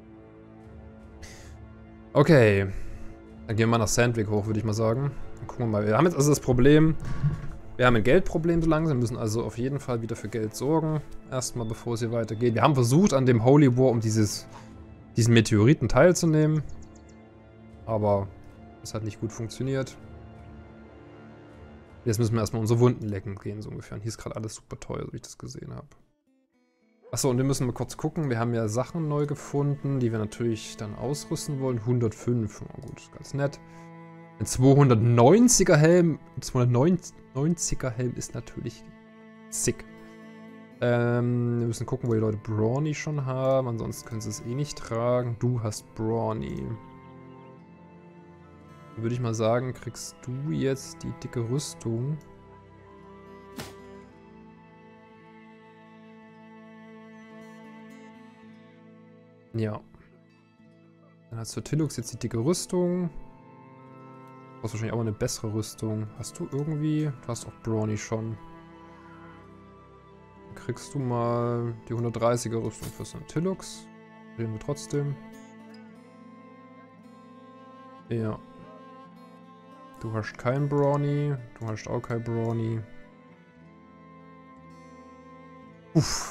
Okay. Dann gehen wir mal nach Sandvik hoch, würde ich mal sagen. Dann gucken wir mal. Wir haben jetzt also das Problem. Wir haben ein Geldproblem so langsam. Wir müssen also auf jeden Fall wieder für Geld sorgen. Erstmal, bevor es hier weitergeht. Wir haben versucht, an dem Holy War, um diesen Meteoriten teilzunehmen. Aber das hat nicht gut funktioniert. Jetzt müssen wir erstmal unsere Wunden lecken gehen, so ungefähr. Und hier ist gerade alles super teuer, so wie ich das gesehen habe. Achso, und wir müssen mal kurz gucken. Wir haben ja Sachen neu gefunden, die wir natürlich dann ausrüsten wollen. 105, oh gut, ganz nett. Ein 290er Helm. Ein 290er Helm ist natürlich sick. Wir müssen gucken, wo die Leute Brawny schon haben. Ansonsten können sie es eh nicht tragen. Du hast Brawny. Würde ich mal sagen, kriegst du jetzt die dicke Rüstung. Ja. Dann hast du Tillux jetzt die dicke Rüstung. Du brauchst wahrscheinlich auch eine bessere Rüstung. Hast du irgendwie? Du hast auch Brawny schon. Dann kriegst du mal die 130er Rüstung für so einen Tillux. Reden wir trotzdem. Ja. Du hast kein Brawny. Du hast auch kein Brawny. Uff.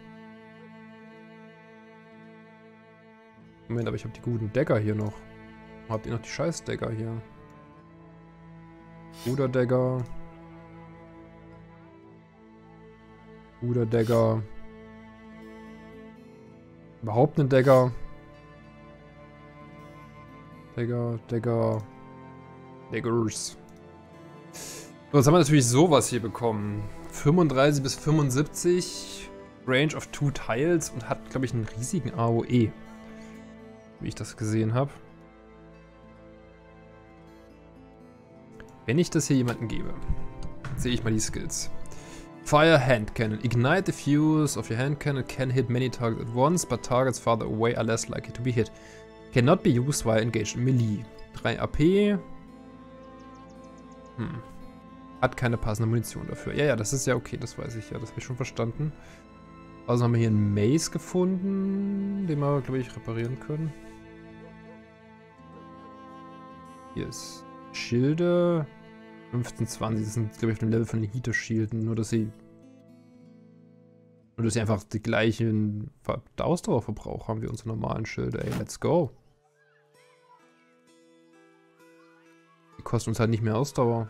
Moment, aber ich habe die guten Dagger hier noch. Wo habt ihr noch die scheiß Dagger hier? Guter Dagger. Guter Dagger. Überhaupt einen Dagger. Dagger. Daggers. So, jetzt haben wir natürlich sowas hier bekommen. 35 bis 75. Range of 2 Tiles und hat, glaube ich, einen riesigen AOE. Wie ich das gesehen habe. Wenn ich das hier jemandem gebe, sehe ich mal die Skills. Fire Hand Cannon. Ignite the fuse of your hand cannon can hit many targets at once, but targets farther away are less likely to be hit. Cannot be used while engaged in Melee. 3 AP. Hat keine passende Munition dafür. Ja, das ist ja okay, das weiß ich ja, das habe ich schon verstanden. Also haben wir hier einen Mace gefunden, den wir, glaube ich, reparieren können. Hier ist Schilde. 15, 20, das sind, glaube ich, auf dem Level von den Heater-Schilden. Nur, dass sie einfach die gleichen Ausdauerverbrauch haben wie unsere normalen Schilde. Ey, let's go. Die kosten uns halt nicht mehr Ausdauer.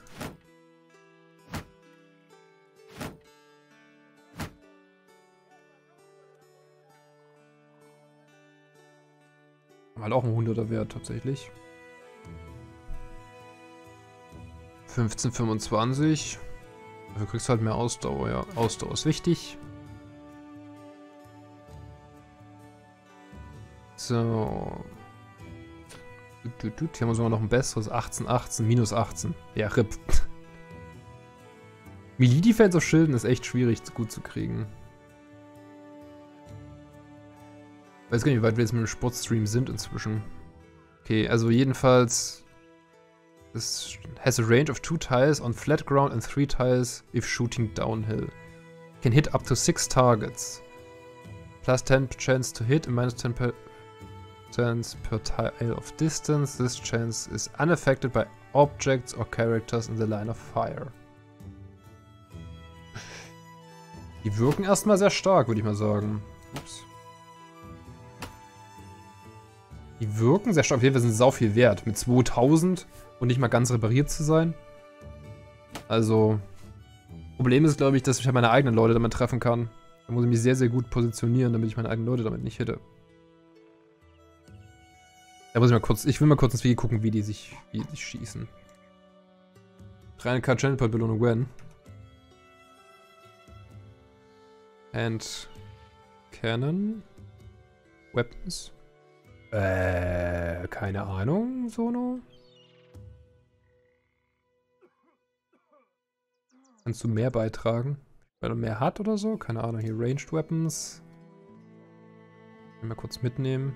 Halt auch ein 100er Wert tatsächlich. 15,25. Dafür kriegst du halt mehr Ausdauer, ja. Ausdauer ist wichtig. So. Hier haben wir sogar noch ein besseres. 18, 18, minus 18. Ja, RIP. Melee-Defense auf Schilden ist echt schwierig gut zu kriegen. Ich weiß gar nicht, wie weit wir jetzt mit dem Sportstream sind inzwischen. Okay, also jedenfalls... This has a range of 2 tiles on flat ground and 3 tiles if shooting downhill. Can hit up to 6 targets. Plus 10 chance to hit and minus 10% per tile of distance. This chance is unaffected by objects or characters in the line of fire. Die wirken erstmal sehr stark, würde ich mal sagen. Ups. Die wirken sehr stark. Auf jeden Fall sind sau viel wert. Mit 2000 und nicht mal ganz repariert zu sein. Also, Problem ist, glaube ich, dass ich meine eigenen Leute damit treffen kann. Da muss ich mich sehr, sehr gut positionieren, damit ich meine eigenen Leute damit nicht hitte. Da muss ich mal kurz, ich will mal kurz ins Video gucken, wie die sich schießen. 300k Channel Point Belohnung when. And Cannon. Weapons. Keine Ahnung, Sono. Kannst du mehr beitragen? Weil er mehr hat oder so? Keine Ahnung, hier Ranged Weapons. Mal kurz mitnehmen.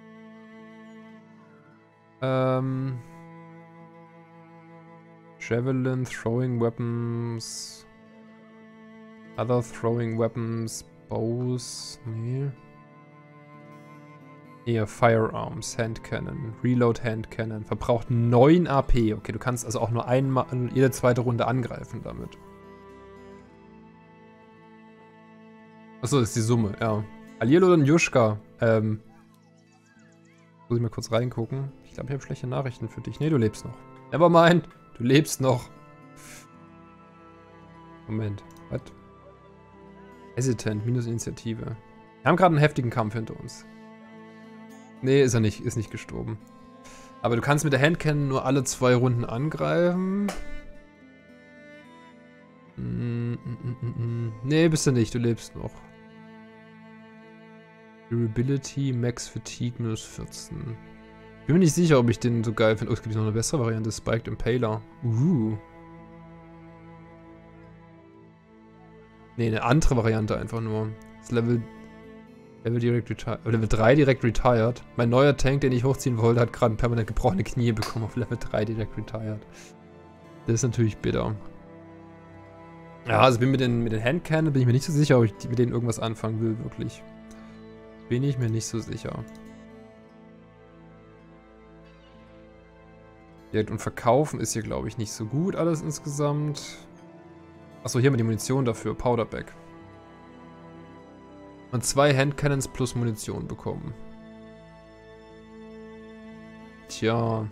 Javelin, Throwing Weapons. Other Throwing Weapons. Bows. Nee. Eher Firearms, Hand Cannon, Reload Hand Cannon, verbraucht 9 AP. Okay, du kannst also auch nur einmal jede zweite Runde angreifen damit. Achso, das ist die Summe, ja. Alielo und Juschka, muss ich mal kurz reingucken. Ich glaube, ich habe schlechte Nachrichten für dich. Nee, du lebst noch. Nevermind, du lebst noch. Moment, was? Hesitant, minus Initiative. Wir haben gerade einen heftigen Kampf hinter uns. Nee, ist er nicht. Ist nicht gestorben. Aber du kannst mit der Handcannon nur alle 2 Runden angreifen. Nee, bist du nicht. Du lebst noch. Durability, Max Fatigue minus 14. Bin mir nicht sicher, ob ich den so geil finde. Oh, es gibt noch eine bessere Variante. Spiked Impaler. Nee, eine andere Variante einfach nur. Das Level 3 direkt retired. Mein neuer Tank, den ich hochziehen wollte, hat gerade permanent gebrochene Knie bekommen auf Level 3 direkt retired. Das ist natürlich bitter. Ja, also mit den Handcannon bin ich mir nicht so sicher, ob ich mit denen irgendwas anfangen will, wirklich. Bin ich mir nicht so sicher. Und verkaufen ist hier, glaube ich, nicht so gut alles insgesamt. Achso, hier haben wir die Munition dafür. Powderback. Und 2 Handcannons plus Munition bekommen. Tja.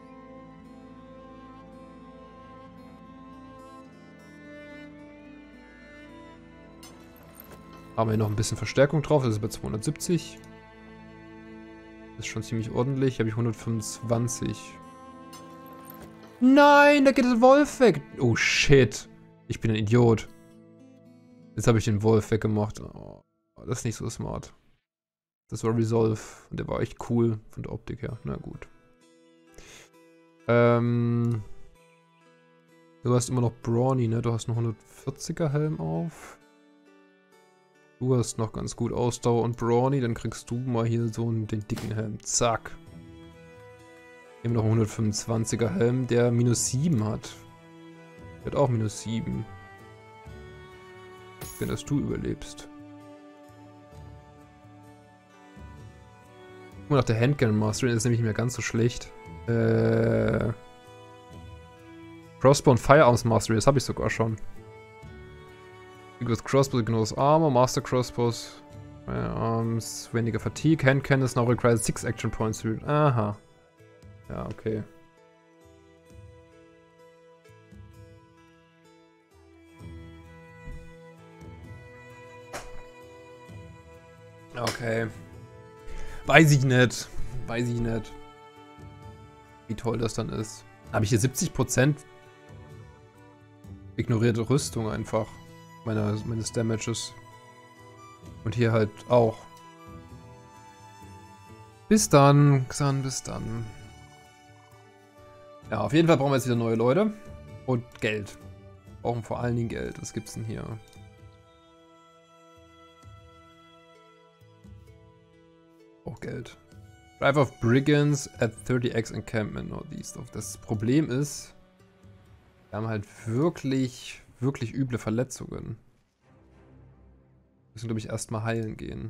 Haben wir noch ein bisschen Verstärkung drauf. Das ist bei 270. Das ist schon ziemlich ordentlich. Habe ich 125. Nein, da geht der Wolf weg. Oh, shit. Ich bin ein Idiot. Jetzt habe ich den Wolf weggemacht. Oh, das ist nicht so smart. Das war Resolve. Und der war echt cool von der Optik her. Na gut. Du hast immer noch Brawny, ne? Du hast noch 140er Helm auf. Du hast noch ganz gut Ausdauer und Brawny. Dann kriegst du mal hier so den dicken Helm. Zack. Immer noch 125er Helm, der -7 hat. Der hat auch -7. Wenn das du überlebst. Guck mal nach der Handgun Mastery, ist nämlich nicht mehr ganz so schlecht. Crossbow und Firearms Mastery, das habe ich sogar schon. With Crossbow, genaues Armor, Master Crossbows, Firearms, weniger Fatigue, Handcannons now requires 6 Action Points. Aha. Ja, okay. Okay. Weiß ich nicht. Weiß ich nicht. Wie toll das dann ist. Habe ich hier 70% ignorierte Rüstung einfach. Meines Damages. Und hier halt auch. Bis dann, Xan, bis dann. Ja, auf jeden Fall brauchen wir jetzt wieder neue Leute. Und Geld. Wir brauchen vor allen Dingen Geld. Was gibt's denn hier? Auch Geld. Drive of Brigands at 30x Encampment Northeast of. Das Problem ist, wir haben halt wirklich üble Verletzungen. Wir müssen, glaube ich, erstmal heilen gehen.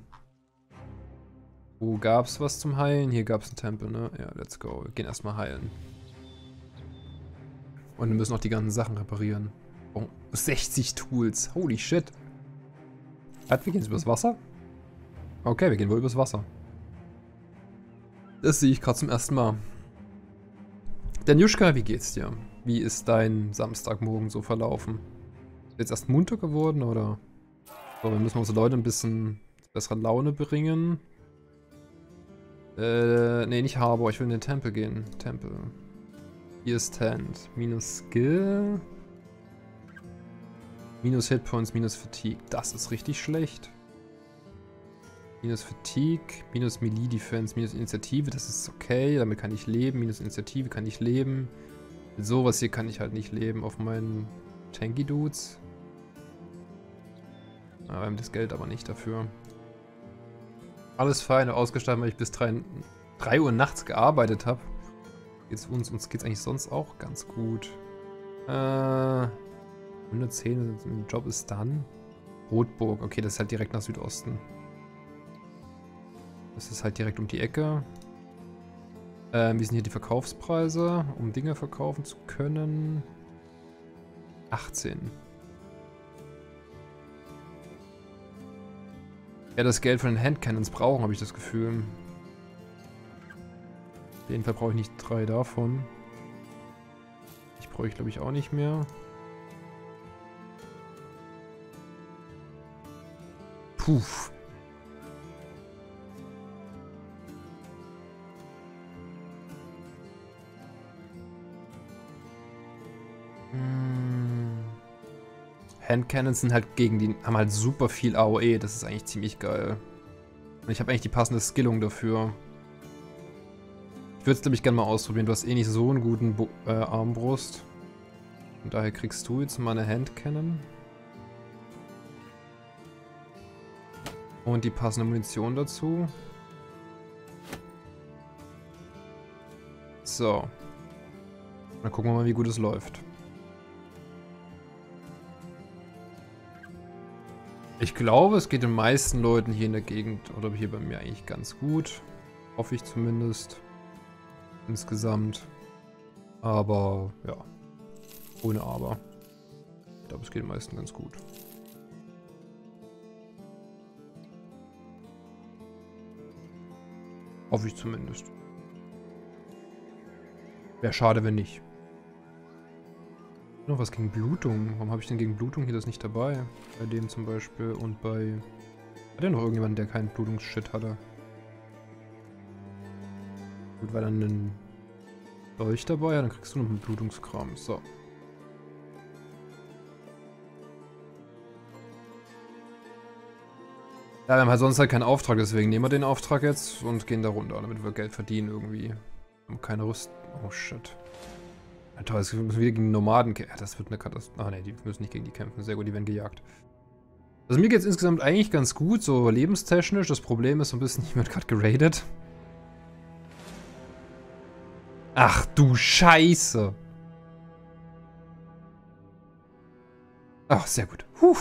Wo gab's was zum Heilen? Hier gab's einen Tempel, ne? Ja, let's go. Wir gehen erstmal heilen. Und wir müssen auch die ganzen Sachen reparieren. Oh, 60 Tools. Holy shit. Wir gehen jetzt übers Wasser? Okay, wir gehen wohl übers Wasser. Das sehe ich gerade zum ersten Mal. Danjuschka, wie geht's dir? Wie ist dein Samstagmorgen so verlaufen? Ist jetzt erst munter geworden, oder? So, wir müssen unsere Leute ein bisschen bessere Laune bringen. Nee, nicht Harbor, ich will in den Tempel gehen. Tempel. Hier ist Stand. Minus Skill. Minus Hitpoints, minus Fatigue. Das ist richtig schlecht. Minus Fatigue, minus Melee Defense, minus Initiative, das ist okay, damit kann ich leben. Minus Initiative kann ich leben. Mit sowas hier kann ich halt nicht leben auf meinen Tanky Dudes. Wir haben das Geld aber nicht dafür. Alles fein, ausgestattet, weil ich bis 3 Uhr nachts gearbeitet habe. Uns geht's eigentlich sonst auch ganz gut. 110 im Job ist dann. Rotburg, okay, das ist halt direkt nach Südosten. Das ist halt direkt um die Ecke. Wie sind hier die Verkaufspreise, um Dinge verkaufen zu können? 18. Ja, das Geld von den Handcannons brauchen, habe ich das Gefühl. Auf jeden Fall brauche ich nicht 3 davon. Ich brauche ich, glaube ich, auch nicht mehr. Puh. Handcannons sind halt haben halt super viel AOE, das ist eigentlich ziemlich geil. Und ich habe eigentlich die passende Skillung dafür. Ich würde es, glaube ich, gerne mal ausprobieren. Du hast eh nicht so einen guten Armbrust. Und daher kriegst du jetzt mal eine Handcannon. Und die passende Munition dazu. So. Dann gucken wir mal, wie gut es läuft. Ich glaube, es geht den meisten Leuten hier in der Gegend oder hier bei mir eigentlich ganz gut. Hoffe ich zumindest. Insgesamt. Aber, ja. Ohne Aber. Ich glaube, es geht den meisten ganz gut. Hoffe ich zumindest. Wäre schade, wenn nicht. Noch was gegen Blutung. Warum habe ich denn gegen Blutung hier das nicht dabei? Bei dem zum Beispiel und bei... Hat ja noch irgendjemanden, der keinen Blutungsshit hatte? Gut, war dann ein Dolch dabei? Ja, dann kriegst du noch einen Blutungskram. So. Ja, wir haben halt sonst halt keinen Auftrag, deswegen nehmen wir den Auftrag jetzt und gehen da runter, damit wir Geld verdienen irgendwie. Wir haben keine Rüstung. Oh shit. Ja, toll, jetzt müssen wir wieder gegen Nomaden kämpfen. Ja, das wird eine Katastrophe. Ach ne, die müssen nicht gegen die kämpfen. Sehr gut, die werden gejagt. Also mir geht es insgesamt eigentlich ganz gut, so lebenstechnisch. Das Problem ist so ein bisschen, ich werde gerade geradet. Ach du Scheiße. Ach, sehr gut. Puh.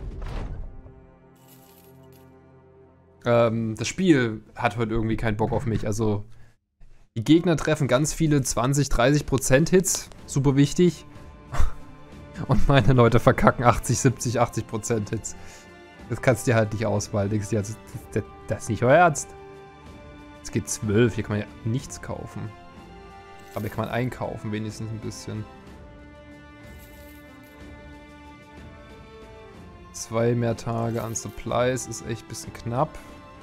Das Spiel hat heute irgendwie keinen Bock auf mich. Also, die Gegner treffen ganz viele 20-30% Hits. Super wichtig. Und meine Leute verkacken 80, 70, 80% Hits. Das kannst du dir halt nicht auswählen. Denkst du dir, das ist nicht euer Ernst. Es geht 12. Hier kann man ja nichts kaufen. Aber hier kann man einkaufen, wenigstens ein bisschen. 2 mehr Tage an Supplies ist echt ein bisschen knapp.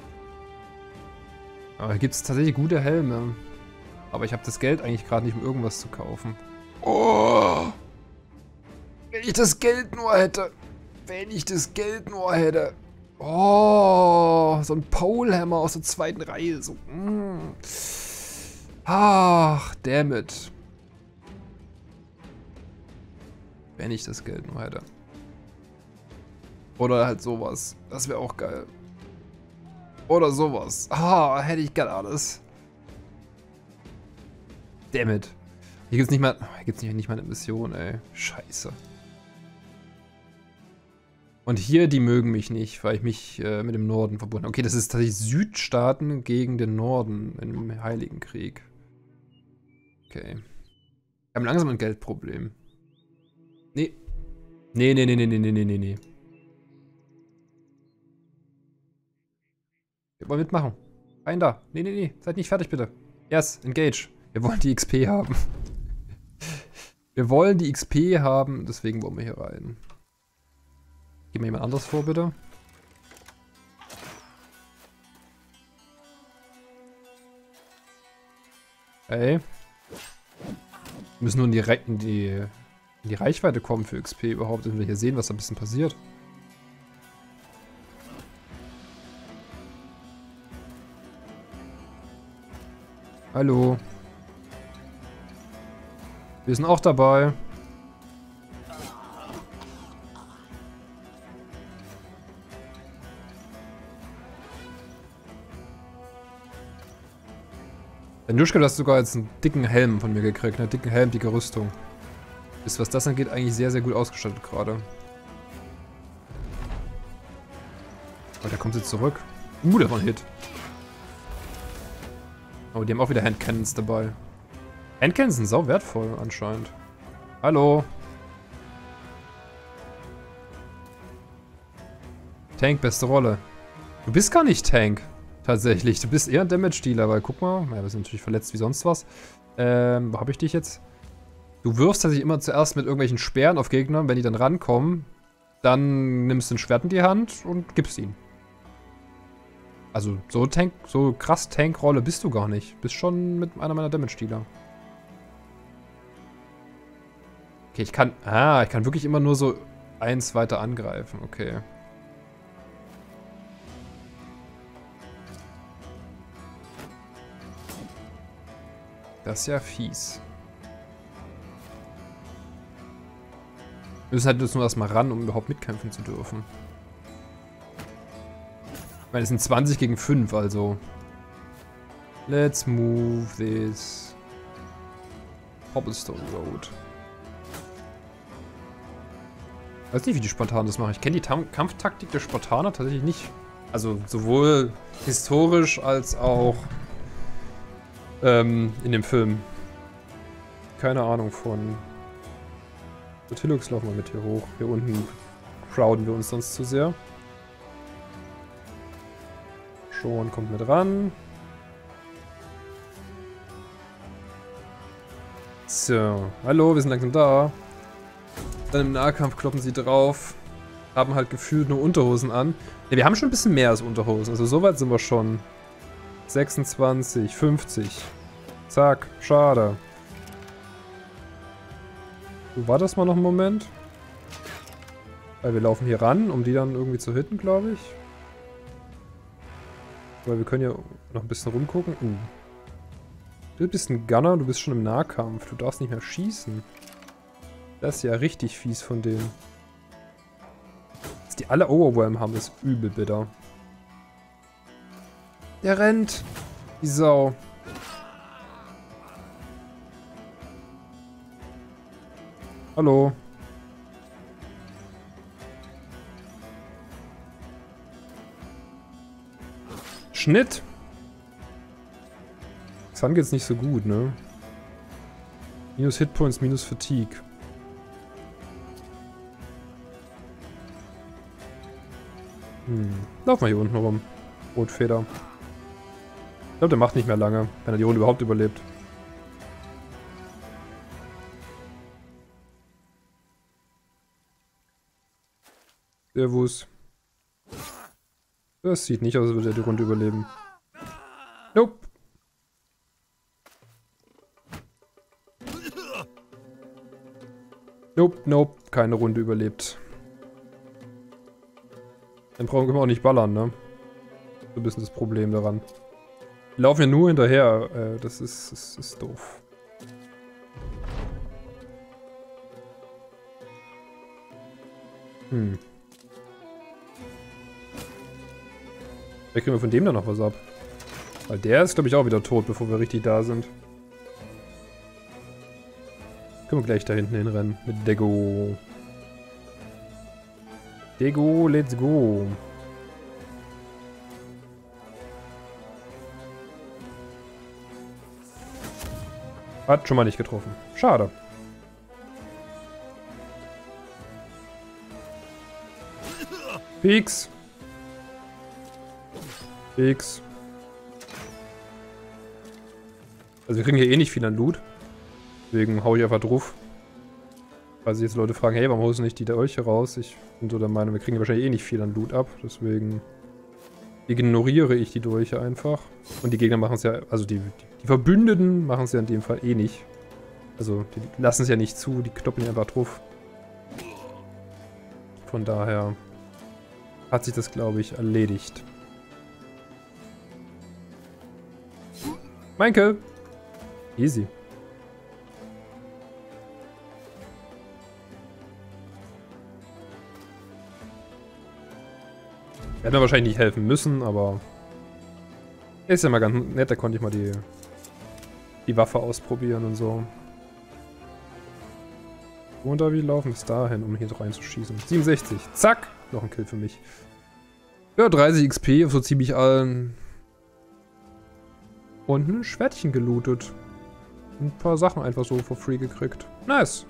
Aber hier gibt es tatsächlich gute Helme. Aber ich habe das Geld eigentlich gerade nicht, um irgendwas zu kaufen. Oh! Wenn ich das Geld nur hätte. Wenn ich das Geld nur hätte. Oh! So ein Polehammer aus der zweiten Reihe. So. Ach, dammit. Wenn ich das Geld nur hätte. Oder halt sowas. Das wäre auch geil. Oder sowas. Ah, hätte ich gern alles. Dammit. Hier gibt's nicht mal. Hier gibt's nicht mal eine Mission, ey. Scheiße. Und hier, die mögen mich nicht, weil ich mich mit dem Norden verbunden habe. Okay, das ist tatsächlich Südstaaten gegen den Norden im Heiligen Krieg. Okay. Wir haben langsam ein Geldproblem. Nee. Nee. Wir wollen mitmachen. Rein da. Nee. Seid nicht fertig, bitte. Yes, engage. Wir wollen die XP haben. Wir wollen die XP haben, deswegen wollen wir hier rein. Gib mir jemand anderes vor, bitte. Ey. Wir müssen nur in die Reichweite kommen für XP überhaupt, damit wir hier sehen, was da ein bisschen passiert. Hallo. Wir sind auch dabei. Nuschka, du hast sogar jetzt einen dicken Helm von mir gekriegt. Einen dicken Helm, dicke Rüstung. Ist, was das angeht, eigentlich sehr, sehr gut ausgestattet gerade. Oh, der kommt jetzt zurück. Der war ein Hit. Oh, die haben auch wieder Handcannons dabei. Handcannons sind sau wertvoll anscheinend. Hallo. Tank, beste Rolle. Du bist gar nicht Tank. Tatsächlich. Du bist eher ein Damage-Dealer, weil guck mal. Ja, wir sind natürlich verletzt wie sonst was. Wo habe ich dich jetzt? Du wirfst tatsächlich immer zuerst mit irgendwelchen Speeren auf Gegner. Wenn die dann rankommen, dann nimmst du ein Schwert in die Hand und gibst ihn. Also so krass Tankrolle bist du gar nicht. Bist schon mit einer meiner Damage-Dealer. Okay, ich kann wirklich immer nur so eins weiter angreifen. Okay. Das ist ja fies. Wir müssen halt jetzt nur erstmal ran, um überhaupt mitkämpfen zu dürfen. Ich meine, es sind 20 gegen 5, also. Let's move this Cobblestone Road. Ich weiß nicht, wie die Spartaner das machen. Ich kenne die Kampftaktik der Spartaner tatsächlich nicht. Also sowohl historisch als auch in dem Film. keine Ahnung von. Tilux, laufen wir mit hier hoch. Hier unten crowden wir uns sonst zu sehr. Schon kommt mit ran. So, hallo, wir sind langsam da. Dann im Nahkampf kloppen sie drauf. Haben halt gefühlt nur Unterhosen an. Ne, wir haben schon ein bisschen mehr als Unterhosen. Also soweit sind wir schon. 26, 50. Zack, schade. So, war das mal noch einen Moment? Weil wir laufen hier ran, um die dann irgendwie zu hitten, glaube ich. Weil wir können ja noch ein bisschen rumgucken. Du bist ein Gunner, du bist schon im Nahkampf. Du darfst nicht mehr schießen. Das ist ja richtig fies von denen. Dass die alle Overwhelm haben, ist übel bitter. Der rennt. Die Sau. Hallo. Schnitt. Xan geht's nicht so gut, ne? Minus Hitpoints, minus Fatigue. Lauf mal hier unten rum. Rotfeder. Ich glaube, der macht nicht mehr lange, wenn er die Runde überhaupt überlebt. Servus. Das sieht nicht aus, als würde er die Runde überleben. Nope. Nope, nope. Keine Runde überlebt. Dann brauchen wir auch nicht ballern, ne? So ein bisschen das Problem daran. Wir laufen ja nur hinterher. Das ist doof. Vielleicht kriegen wir von dem dann noch was ab. Weil der ist, glaube ich, auch wieder tot, bevor wir richtig da sind. Können wir gleich da hinten hinrennen. Mit Dego. Dego, let's go. Hat schon mal nicht getroffen. Schade. Peaks. Peaks. Also wir kriegen hier eh nicht viel an Loot. Deswegen hau ich einfach drauf. Falls sich jetzt Leute fragen, hey, warum holst du nicht die Dolche raus? Ich bin so der Meinung, wir kriegen wahrscheinlich eh nicht viel an Loot ab. Deswegen ignoriere ich die Dolche einfach. Und die Gegner machen es ja, also die Verbündeten machen es ja in dem Fall eh nicht. Also die lassen es ja nicht zu, die kloppen einfach drauf. Von daher hat sich das, glaube ich, erledigt. Meinke! Easy. Hätte mir wahrscheinlich nicht helfen müssen, aber ist ja mal ganz nett, da konnte ich mal die Waffe ausprobieren und so. Und da wie laufen bis dahin, um hier reinzuschießen. 67. Zack! Noch ein Kill für mich. Ja, 30 XP auf so ziemlich allen. Und ein Schwertchen gelootet. Ein paar Sachen einfach so for free gekriegt. Nice!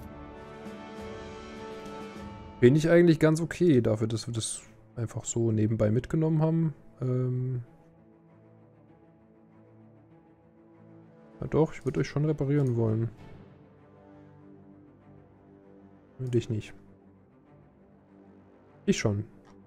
Bin ich eigentlich ganz okay dafür, dass wir das einfach so nebenbei mitgenommen haben. Ja doch, ich würde euch schon reparieren wollen. Dich nicht. Ich schon.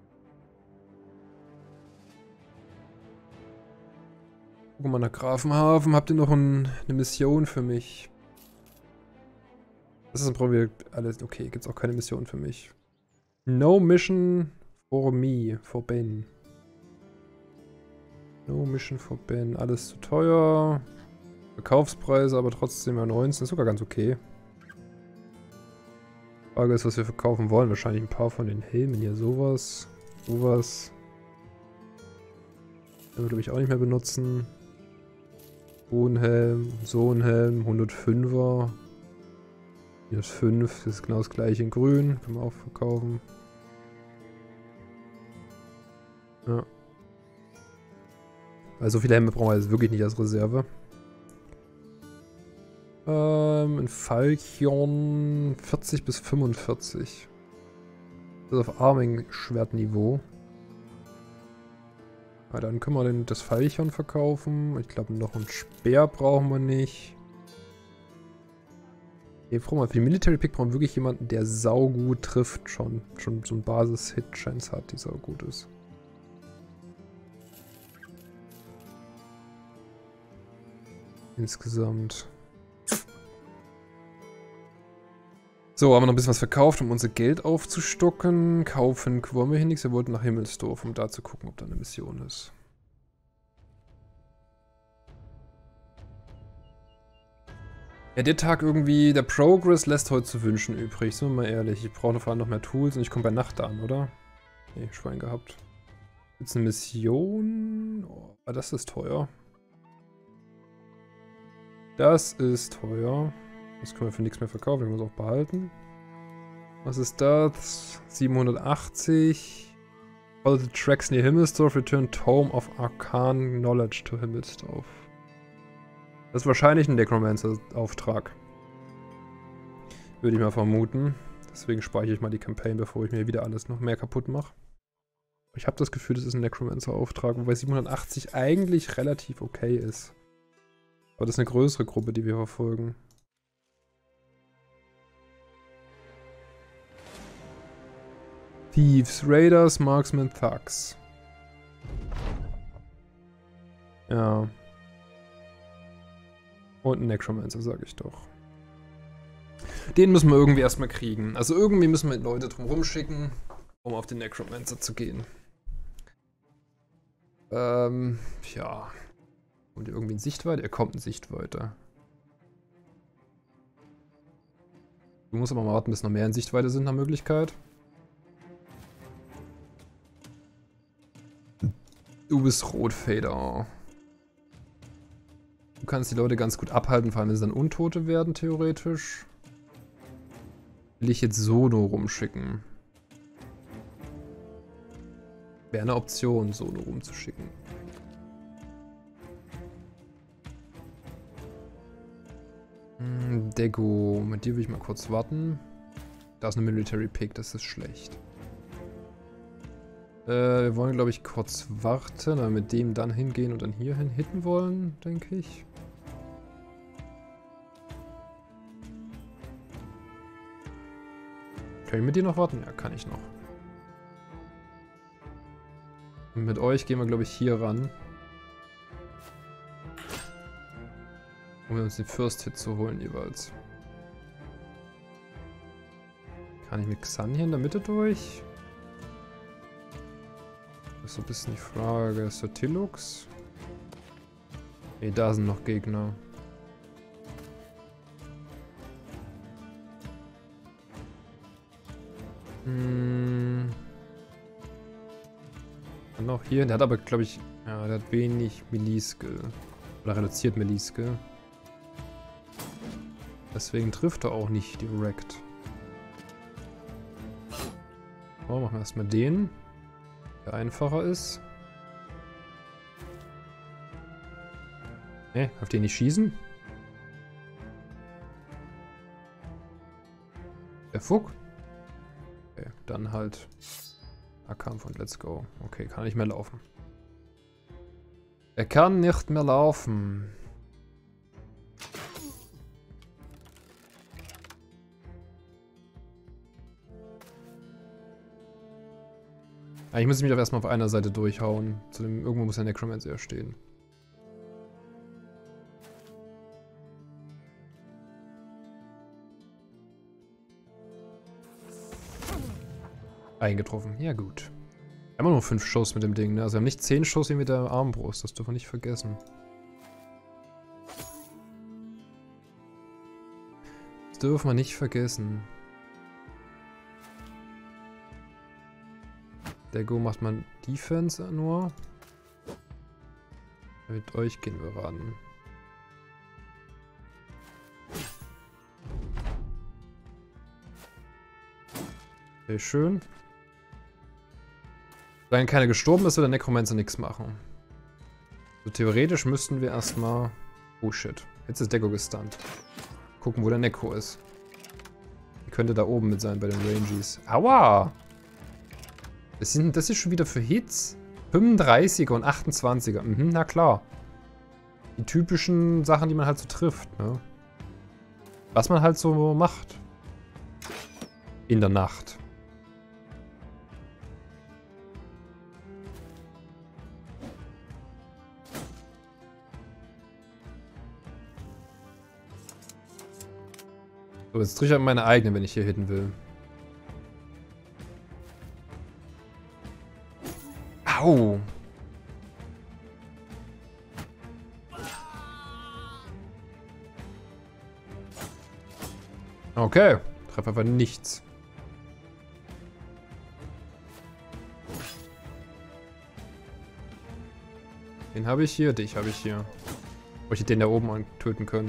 Guck mal nach Grafenhafen. Habt ihr noch eine Mission für mich? Das ist ein Problem. Alles okay, gibt's auch keine Mission für mich. No mission for me, for Ben. No mission for Ben. Alles zu teuer. Verkaufspreise aber trotzdem ja 19. Ist sogar ganz okay. Frage ist, was wir verkaufen wollen. Wahrscheinlich ein paar von den Helmen hier. Sowas. Sowas. Den wir, glaube ich, auch nicht mehr benutzen. So ein Helm. So ein Helm. 105er. Hier ist 5. Das ist genau das gleiche in grün. Können wir auch verkaufen. Ja. Also so viele Helme brauchen wir jetzt wirklich nicht als Reserve. Ein Falchion 40 bis 45. Das ist auf Arming-Schwertniveau. Ja, dann können wir das Falchion verkaufen. Ich glaube, noch einen Speer brauchen wir nicht. Für die Military Pick brauchen wir wirklich jemanden, der saugut trifft schon. Schon so ein Basis-Hit-Chance hat, die saugut ist. Insgesamt. So, haben wir noch ein bisschen was verkauft, um unser Geld aufzustocken. Kaufen wollen wir hier nichts. Wir wollten nach Himmelsdorf, um da zu gucken, ob da eine Mission ist. Ja, der Tag irgendwie, der Progress lässt heute zu wünschen übrig. Sind wir mal ehrlich. Ich brauche vor allem noch mehr Tools und ich komme bei Nacht an, oder? Nee, Schwein gehabt. Jetzt eine Mission. Oh, das ist teuer. Das ist teuer. Das können wir für nichts mehr verkaufen, ich muss auch behalten. Was ist das? 780. Follow the tracks near Himmelsdorf, return Tome of Arcane Knowledge to Himmelsdorf. Das ist wahrscheinlich ein Necromancer-Auftrag. Würde ich mal vermuten. Deswegen speichere ich mal die Campaign, bevor ich mir wieder alles noch mehr kaputt mache. Ich habe das Gefühl, das ist ein Necromancer-Auftrag, wobei 780 eigentlich relativ okay ist. Aber das ist eine größere Gruppe, die wir verfolgen. Thieves, Raiders, Marksmen, Thugs. Ja. Und ein Necromancer, sag ich doch. Den müssen wir irgendwie erstmal kriegen. Also irgendwie müssen wir Leute drum rumschicken, um auf den Necromancer zu gehen. Ja. Kommt irgendwie in Sichtweite? Er kommt in Sichtweite. Du musst aber mal warten, bis noch mehr in Sichtweite sind nach Möglichkeit. Du bist Rotfader. Du kannst die Leute ganz gut abhalten, vor allem wenn sie dann Untote werden, theoretisch. Will ich jetzt Sono rumschicken? Wäre eine Option, Sono rumzuschicken. Dego, mit dir will ich mal kurz warten. Da ist eine Military Pick, das ist schlecht. Wir wollen, glaube ich, kurz warten, aber mit dem dann hingehen und dann hierhin hitten wollen, denke ich. Kann ich mit dir noch warten? Ja, kann ich noch. Und mit euch gehen wir, glaube ich, hier ran. Um uns den First Hit zu holen jeweils. Kann ich mit Xan hier in der Mitte durch? Das ist so ein bisschen die Frage. Sotilux? Ne, da sind noch Gegner. Dann noch hier. Der hat aber, glaube ich, ja, der hat wenig Melee-Skill. Oder reduziert Melee-Skill. Deswegen trifft er auch nicht direkt. So, machen wir erstmal den. Der einfacher ist. Ne, auf den nicht schießen. Der Fuck. Okay, dann halt Nahkampf und let's go. Okay, kann nicht mehr laufen. Er kann nicht mehr laufen. Ich muss mich doch erstmal auf einer Seite durchhauen. Irgendwo muss der Necromancer ja stehen. Eingetroffen. Ja gut. Wir haben nur 5 Schuss mit dem Ding, ne? Also wir haben nicht 10 Schuss wie mit der Armbrust. Das dürfen wir nicht vergessen. Das dürfen wir nicht vergessen. Der Go macht man Defense nur. Mit euch gehen wir ran. Sehr schön. Solange keiner gestorben ist, wird der Necromancer nichts machen. So theoretisch müssten wir erstmal... Oh shit. Jetzt ist Dego gestunt. Gucken, wo der Necro ist. Die könnte da oben mit sein bei den Rangies. Aua! Was sind denn das hier schon wieder für Hits? 35er und 28er. Mhm, na klar. Die typischen Sachen, die man halt so trifft, ne? Was man halt so macht. In der Nacht. So, jetzt drücke ich halt meine eigene, wenn ich hier hitten will. Au! Okay, treffe aber nichts. Den habe ich hier, dich habe ich hier. Wo ich den da oben töten können.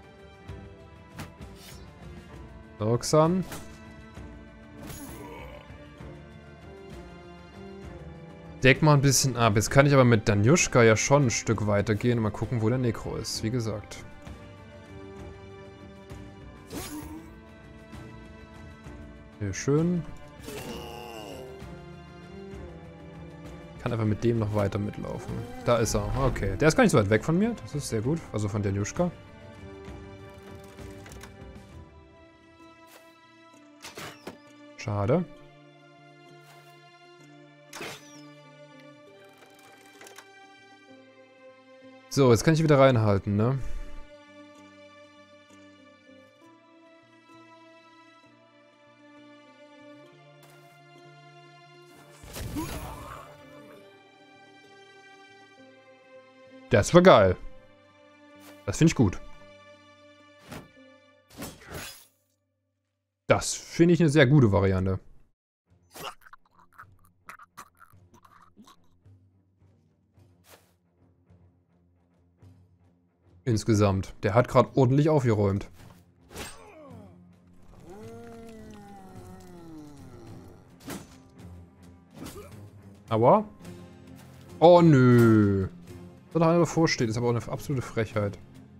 Roxanne. Deck mal ein bisschen ab. Jetzt kann ich aber mit Danjushka ja schon ein Stück weitergehen und mal gucken, wo der Necro ist, wie gesagt. Sehr schön. Ich kann einfach mit dem noch weiter mitlaufen. Da ist er. Okay. Der ist gar nicht so weit weg von mir. Das ist sehr gut. Also von Danjushka. Schade. So, jetzt kann ich wieder reinhalten, ne? Das war geil. Das finde ich gut. Das finde ich eine sehr gute Variante. Insgesamt. Der hat gerade ordentlich aufgeräumt. Aber? Oh nö. So da einer davor steht, ist aber auch eine absolute Frechheit.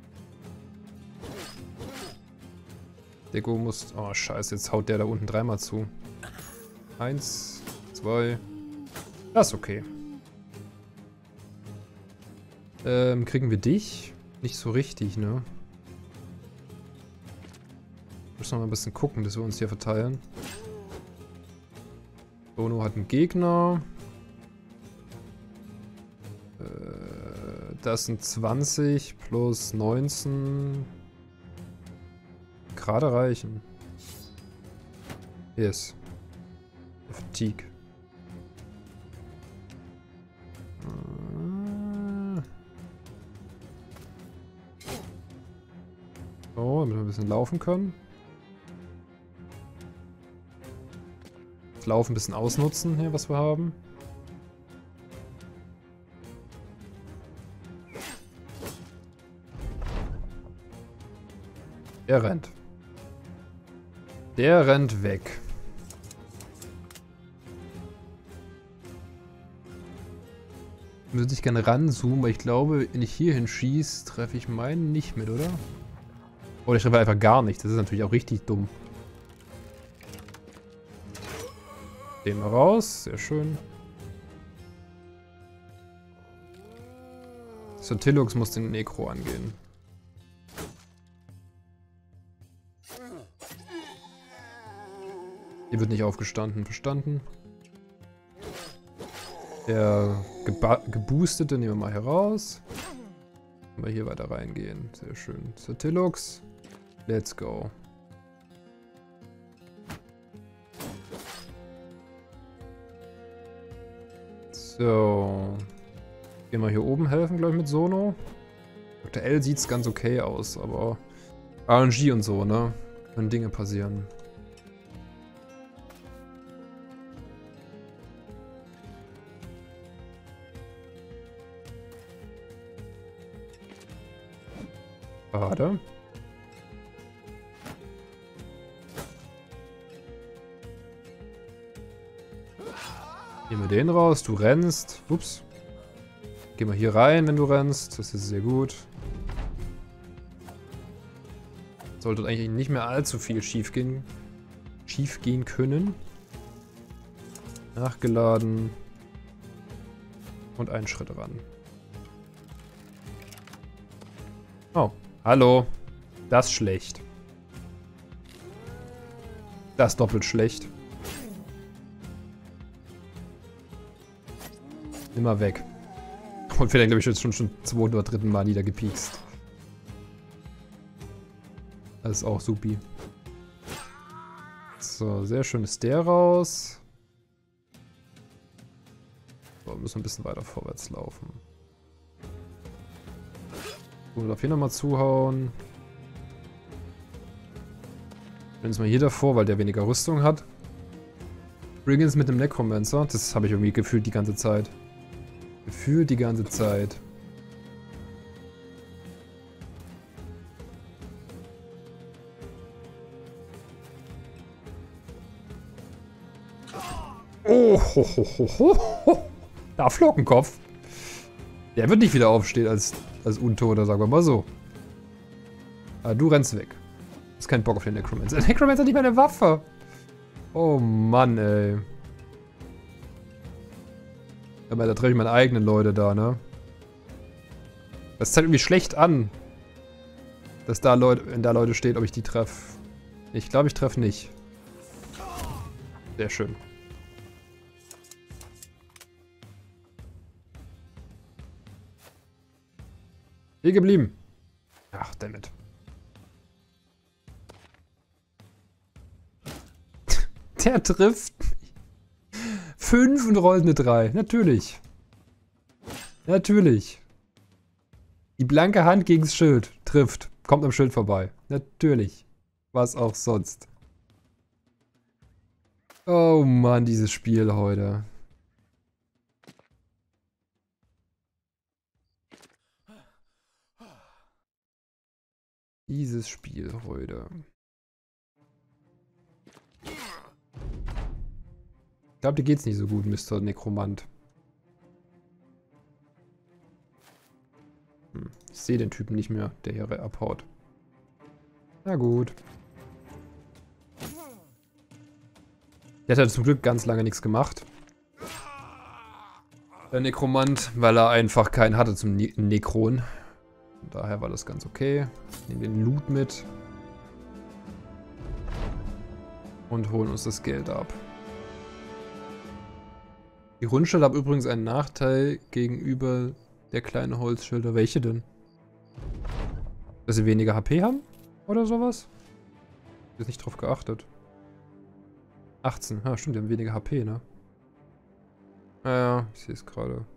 Deko muss... Oh scheiße, jetzt haut der da unten dreimal zu. 1, 2. Das ist okay. Kriegen wir dich? Nicht so richtig, ne? Müssen wir mal ein bisschen gucken, dass wir uns hier verteilen. Sono hat einen Gegner. Das sind 20 plus 19. Gerade reichen. Yes. Fatigue. So, damit wir ein bisschen laufen können. Das Laufen ein bisschen ausnutzen hier, was wir haben. Der rennt. Der rennt weg. Würde ich gerne ranzoomen, weil ich glaube, wenn ich hier hinschieße, treffe ich meinen nicht mit, oder? Oder ich treffe einfach gar nicht. Das ist natürlich auch richtig dumm. Den mal raus. Sehr schön. Sotilux muss den Necro angehen. Hier wird nicht aufgestanden. Verstanden. Der geboostete nehmen wir mal hier raus. Mal hier weiter reingehen. Sehr schön. Sotilux. Let's go. So. Gehen wir hier oben helfen, glaube ich, mit Sono. Aktuell sieht es ganz okay aus, aber RNG und so, ne? Können Dinge passieren. Schade. Nehmen wir den raus, du rennst. Ups. Geh mal hier rein, wenn du rennst. Das ist sehr gut. Sollte eigentlich nicht mehr allzu viel schief gehen können. Nachgeladen. Und einen Schritt ran. Oh, hallo. Das ist schlecht. Das ist doppelt schlecht. Immer weg. Und wir haben, glaube ich, jetzt schon zweiten oder dritten Mal niedergepiekst. Das ist auch supi. So, sehr schön ist der raus. So, wir müssen ein bisschen weiter vorwärts laufen. So, darf hier nochmal zuhauen. Wenn es mal hier davor, weil der weniger Rüstung hat. Briggins mit dem Necromancer. Das habe ich irgendwie gefühlt die ganze Zeit. Gefühlt die ganze Zeit. Oh, ho, ho, ho, ho. Da Flockenkopf. Der wird nicht wieder aufstehen als Untoter, sagen wir mal so. Aber du rennst weg. Du hast keinen Bock auf den Necromancer. Der Necromancer hat nicht mal eine Waffe. Oh Mann, ey. Aber da treffe ich meine eigenen Leute da, ne? Das zeigt irgendwie schlecht an. Dass da Leute, wenn da Leute stehen, ob ich die treffe. Ich glaube, ich treffe nicht. Sehr schön. Hier geblieben. Ach, dammit. Der trifft 5 und rollt eine 3. Natürlich. Natürlich. Die blanke Hand gegens Schild. Trifft. Kommt am Schild vorbei. Natürlich. Was auch sonst. Oh Mann, dieses Spiel heute. Dieses Spiel heute. Ich glaube, dir geht's nicht so gut, Mr. Nekromant. Ich sehe den Typen nicht mehr, der hier abhaut. Na gut. Der hat zum Glück ganz lange nichts gemacht. Der Nekromant, weil er einfach keinen hatte zum Nekron. Daher war das ganz okay. Nehmen den Loot mit. Und holen uns das Geld ab. Die Rundschilder haben übrigens einen Nachteil gegenüber der kleinen Holzschilder. Welche denn? Dass sie weniger HP haben? Oder sowas? Ich habe jetzt nicht drauf geachtet. 18. Ja, stimmt, die haben weniger HP, ne? Ja, ich sehe es gerade.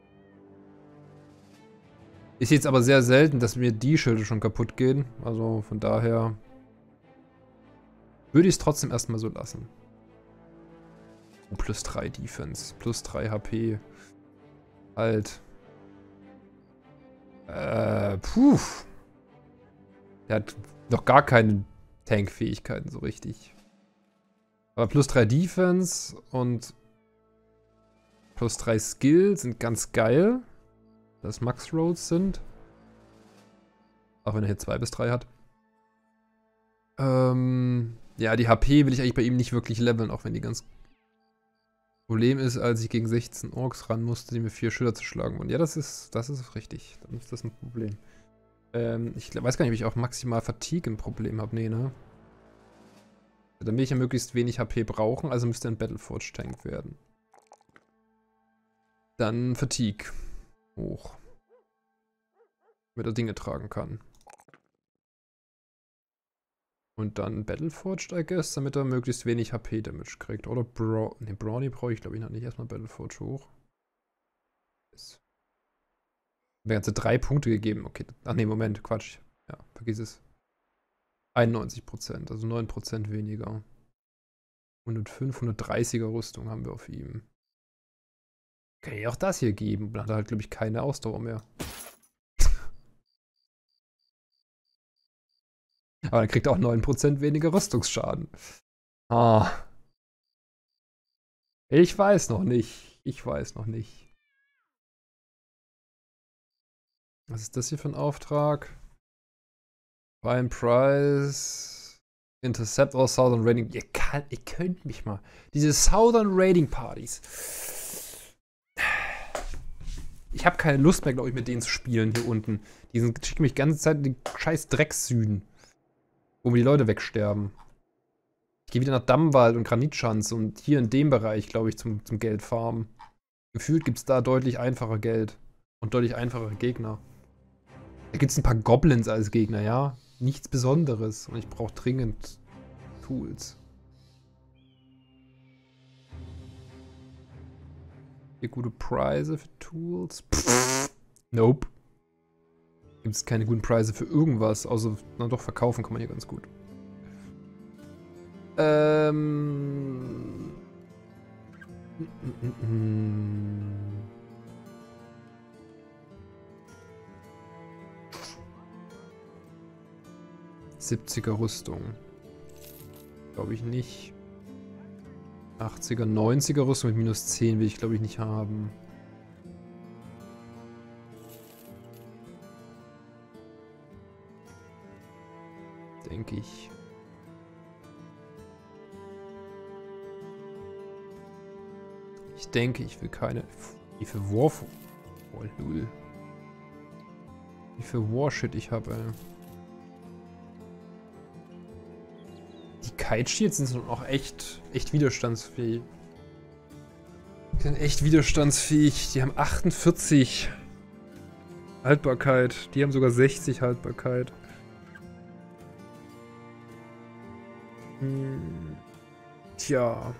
Ich sehe jetzt aber sehr selten, dass mir die Schilde schon kaputt gehen. Also von daher würde ich es trotzdem erstmal so lassen. Oh, plus 3 Defense, plus 3 HP. Halt. Puh. Der hat noch gar keine Tank-Fähigkeiten so richtig. Aber plus 3 Defense und plus 3 Skill sind ganz geil. Dass Max Rolls sind. Auch wenn er hier 2 bis 3 hat. Ja, die HP will ich eigentlich bei ihm nicht wirklich leveln, auch wenn die ganz... Problem ist, als ich gegen 16 Orks ran musste, die mir 4 Schilder zu schlagen wurden. Ja, das ist richtig. Dann ist das ein Problem. Ich weiß gar nicht, ob ich auch maximal Fatigue ein Problem habe. Nee, ne? Dann will ich ja möglichst wenig HP brauchen, also müsste ein Battleforge Tank werden. Dann Fatigue. Hoch. Damit er Dinge tragen kann. Und dann Battleforged, I guess, damit er möglichst wenig HP-Damage kriegt. Oder Brawny brauche ich, glaube ich, noch nicht. Erstmal Battleforged hoch. Yes. Mir ganze 3 Punkte gegeben. Okay. Ach nee, Moment, Quatsch. Ja, vergiss es. 91%, also 9% weniger. 105, 130er Rüstung haben wir auf ihm. Kann ich auch das hier geben. Dann hat er halt, glaube ich, keine Ausdauer mehr. Aber dann kriegt er auch 9% weniger Rüstungsschaden. Ah. Ich weiß noch nicht. Ich weiß noch nicht. Was ist das hier für ein Auftrag? Prime Price. Intercept or Southern Raiding. Ihr könnt mich mal. Diese Southern Raiding Partys. Ich habe keine Lust mehr, glaube ich, mit denen zu spielen hier unten. Die schicken mich die ganze Zeit in den scheiß Drecks-Süden. Wo mir die Leute wegsterben. Ich gehe wieder nach Dammwald und Granitschanze und hier in dem Bereich, glaube ich, zum Geld farmen. Gefühlt gibt es da deutlich einfacher Geld. Und deutlich einfachere Gegner. Da gibt es ein paar Goblins als Gegner, ja. Nichts Besonderes. Und ich brauche dringend Tools. Hier gute Preise für Tools. Pff. Nope. Gibt es keine guten Preise für irgendwas, außer, na doch, verkaufen kann man hier ganz gut. 70er Rüstung. Glaube ich nicht. 80er, 90er Rüstung mit minus 10 will ich, glaube ich, nicht haben. Denke ich. Ich denke, ich will keine... Wie viel Warf... Oh, null. Wie viel Warshit ich habe, ey. Die Kite Shields sind auch echt widerstandsfähig. Die sind echt widerstandsfähig. Die haben 48 Haltbarkeit. Die haben sogar 60 Haltbarkeit. Tja.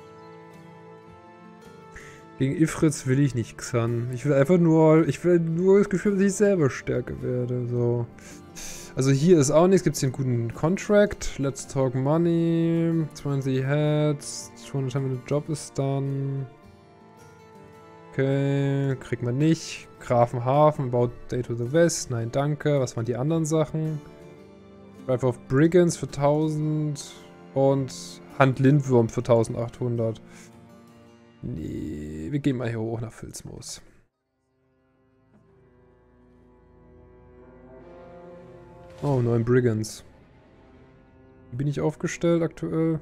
Gegen Ifrits will ich nicht Xan. Ich will nur das Gefühl, dass ich selber stärker werde. So. Also hier ist auch nichts. Gibt es hier einen guten Contract. Let's talk money. 20 Heads. 200 time the job is done. Okay, kriegt man nicht. Grafenhafen, About Day to the West. Nein, danke. Was waren die anderen Sachen? Drive of Brigands für 1000. Und Handlindwurm für 1800. Nee, wir gehen mal hier hoch nach Filzmoos. Oh, 9 Brigands. Wie bin ich aufgestellt aktuell?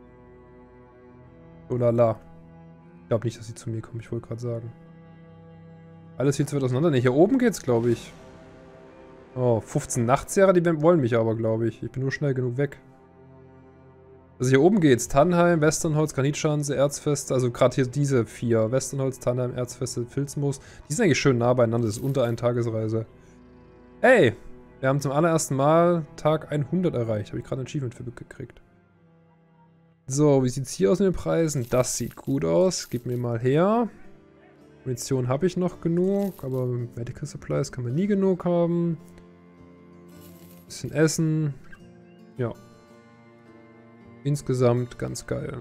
Oh lala. Ich glaube nicht, dass sie zu mir kommen, ich wollte gerade sagen. Alles viel zu weit auseinander. Ne, hier oben geht's, glaube ich. Oh, 15 Nachtzehrer, die wollen mich aber, glaube ich. Ich bin nur schnell genug weg. Also hier oben geht's. Tannheim, Westernholz, Granitschanze, Erzfeste. Also gerade hier diese 4. Westernholz, Tannheim, Erzfeste, Filzmoos. Die sind eigentlich schön nah beieinander. Das ist unter eine Tagesreise. Hey! Wir haben zum allerersten Mal Tag 100 erreicht. Habe ich gerade ein Achievement für gekriegt. So, wie sieht's hier aus mit den Preisen? Das sieht gut aus. Gib mir mal her. Munition habe ich noch genug, aber Medical Supplies kann man nie genug haben. Bisschen Essen. Ja. Insgesamt ganz geil.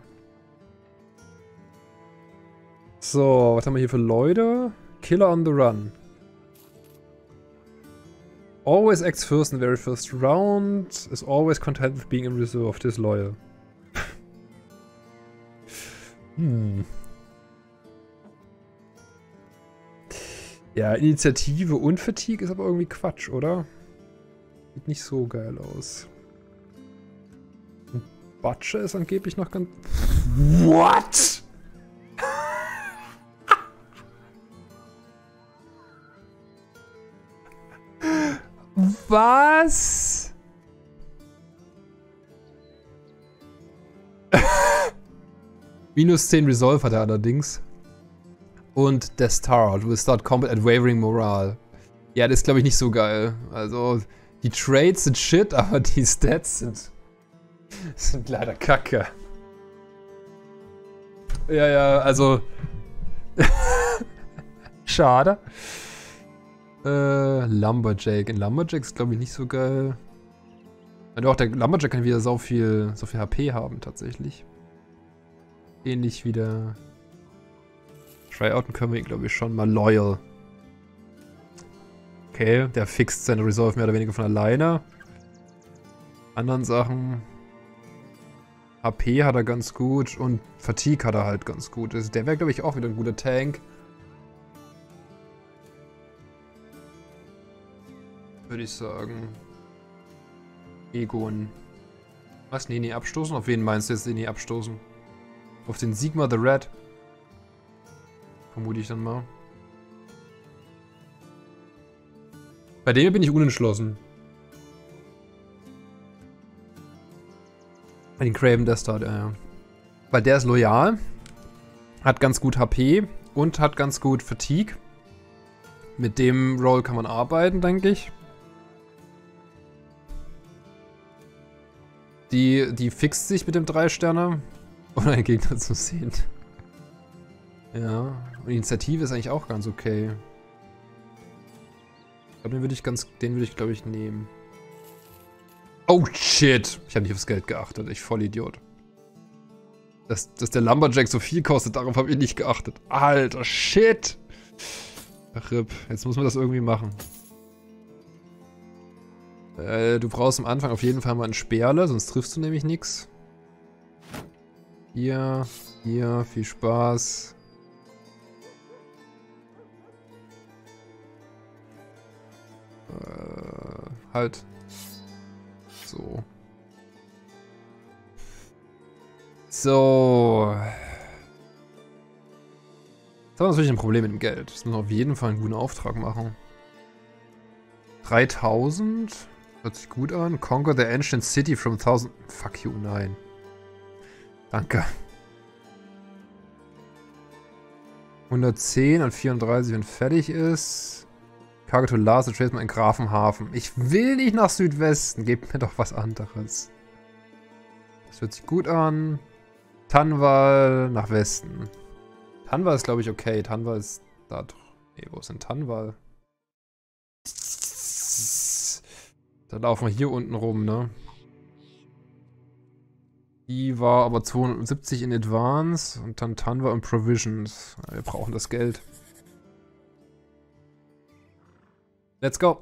So, was haben wir hier für Leute? Killer on the Run. Always acts first in the very first round. Is always content with being in reserve. Disloyal. Ja, Initiative und Fatigue ist aber irgendwie Quatsch, oder? Sieht nicht so geil aus. Und Batsche ist angeblich noch ganz... What? Was? Minus 10 Resolve hat er allerdings. Und Death Star will start combat at wavering morale. Ja, das ist glaube ich nicht so geil. Also, die Trades sind shit, aber die Stats sind leider kacke. Ja, also... Schade. Lumberjack. In Lumberjack ist glaube ich nicht so geil. Ja, doch, der Lumberjack kann wieder so viel HP haben tatsächlich. Ähnlich wie der Tryouten können wir ihn glaube ich schon mal loyal. Okay, der fixt seine Resolve mehr oder weniger von alleine. Anderen Sachen. HP hat er ganz gut und Fatigue hat er halt ganz gut. Also der wäre glaube ich auch wieder ein guter Tank. Würde ich sagen. Egon. Was? Nee, abstoßen? Auf wen meinst du jetzt nee, abstoßen? Auf den Sigma the Red. Vermute ich dann mal. Bei dem bin ich unentschlossen. Bei den Craven Death Star, ja. Weil der ist loyal. Hat ganz gut HP. Und hat ganz gut Fatigue. Mit dem Roll kann man arbeiten, denke ich. Die fixt sich mit dem 3-Sterne. Ohne einen Gegner zu sehen. Ja. Und die Initiative ist eigentlich auch ganz okay. Ich glaube, den würde ich, glaube ich, nehmen. Oh, shit. Ich habe nicht aufs Geld geachtet. Ich Vollidiot. Dass der Lumberjack so viel kostet, darauf habe ich nicht geachtet. Alter, shit. Ach, RIP. Jetzt muss man das irgendwie machen. Du brauchst am Anfang auf jeden Fall mal einen Sperle, sonst triffst du nämlich nichts. Hier, viel Spaß. Halt. So. So. Das war natürlich ein Problem mit dem Geld. Das müssen wir auf jeden Fall einen guten Auftrag machen. 3000. Hört sich gut an. Conquer the ancient city from 1000. Fuck you, nein. Danke. 110 und 34, wenn fertig ist. Cargo to Last, Tradesman in Grafenhafen. Ich will nicht nach Südwesten. Gebt mir doch was anderes. Das hört sich gut an. Tanwal nach Westen. Tanwal ist, glaube ich, okay. Tanwal ist da doch. Nee, wo ist denn Tanwal? Da laufen wir hier unten rum, ne? Die war aber 270 in Advance und dann Tanwal und Provisions. Wir brauchen das Geld. Let's go.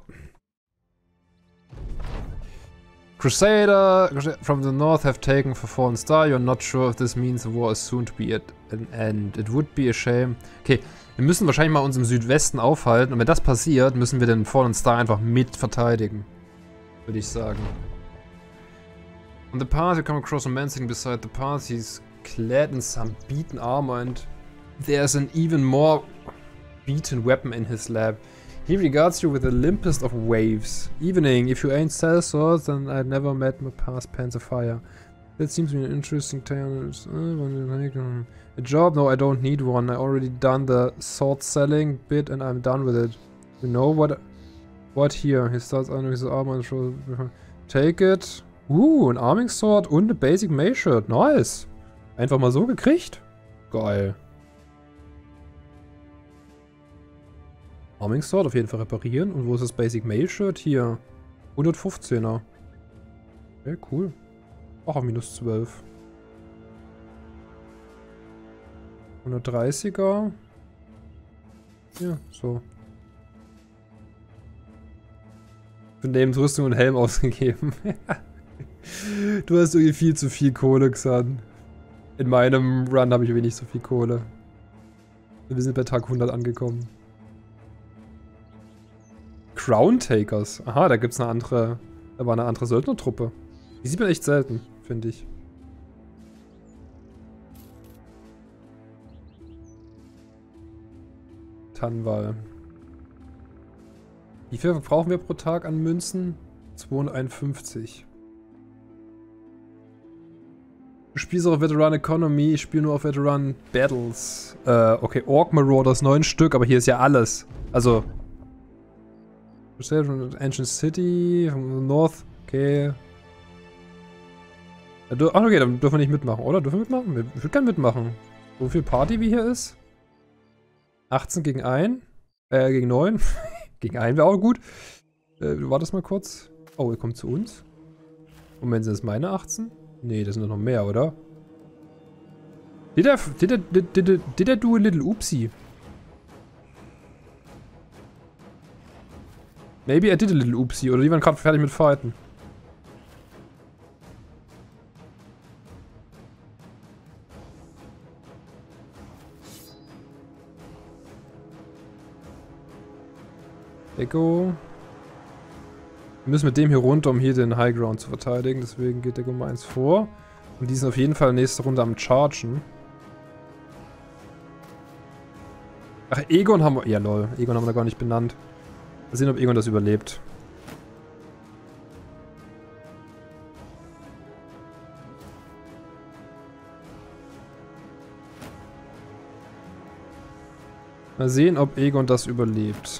Crusader from the north have taken for Fallen Star. You're not sure if this means the war is soon to be at an end. It would be a shame. Okay, wir müssen wahrscheinlich mal uns im Südwesten aufhalten. Und wenn das passiert, müssen wir den Fallen Star einfach mit verteidigen. Würde ich sagen. On the path, you come across a man sitting beside the path. He's clad in some beaten armor and there's an even more beaten weapon in his lap. He regards you with the limpest of waves. Evening, if you ain't sellswords, then I'd never met my past Pants of Fire. That seems to be an interesting tale. A job? No, I don't need one. I already done the sword selling bit and I'm done with it. You know what here? He starts under his armor and shows. Take it. Ein Arming Sword und eine Basic Mace Shirt. Nice. Einfach mal so gekriegt. Geil. Arming Sword auf jeden Fall reparieren. Und wo ist das Basic Mail Shirt? Hier. 115er. Okay, cool. Auch auf minus 12. 130er. Ja, so. Für Lebensrüstung und Helm ausgegeben. Du hast irgendwie viel zu viel Kohle, Xan. In meinem Run habe ich irgendwie nicht so viel Kohle. Wir sind bei Tag 100 angekommen. Crown Takers. Aha, da gibt's eine andere. Da war eine andere Söldnertruppe. Die sieht man echt selten, finde ich. Tanwal. Wie viel brauchen wir pro Tag an Münzen? 251. Du spielst auch auf Veteran Economy, ich spiele nur auf Veteran Battles. Okay, Orc Marauders 9 Stück, aber hier ist ja alles. Also. Ancient City, from the North, okay. Ach, okay, dann dürfen wir nicht mitmachen, oder? Dürfen wir mitmachen? Ich würde gerne mitmachen. So viel Party wie hier ist. 18 gegen 1. Gegen 9. Gegen 1 wäre auch gut. War das mal kurz? Oh, ihr kommt zu uns. Moment, sind das meine 18? Nee, das sind doch noch mehr, oder? Did I do a little oopsie? Maybe I did a little oopsie. Oder die waren gerade fertig mit Fighten. Echo. Wir müssen mit dem hier runter, um hier den High Ground zu verteidigen. Deswegen geht der Gummi 1 vor. Und die sind auf jeden Fall nächste Runde am Chargen. Ach, Egon haben wir... Ja, lol. Egon haben wir gar nicht benannt. Mal sehen, ob Egon das überlebt. Mal sehen, ob Egon das überlebt.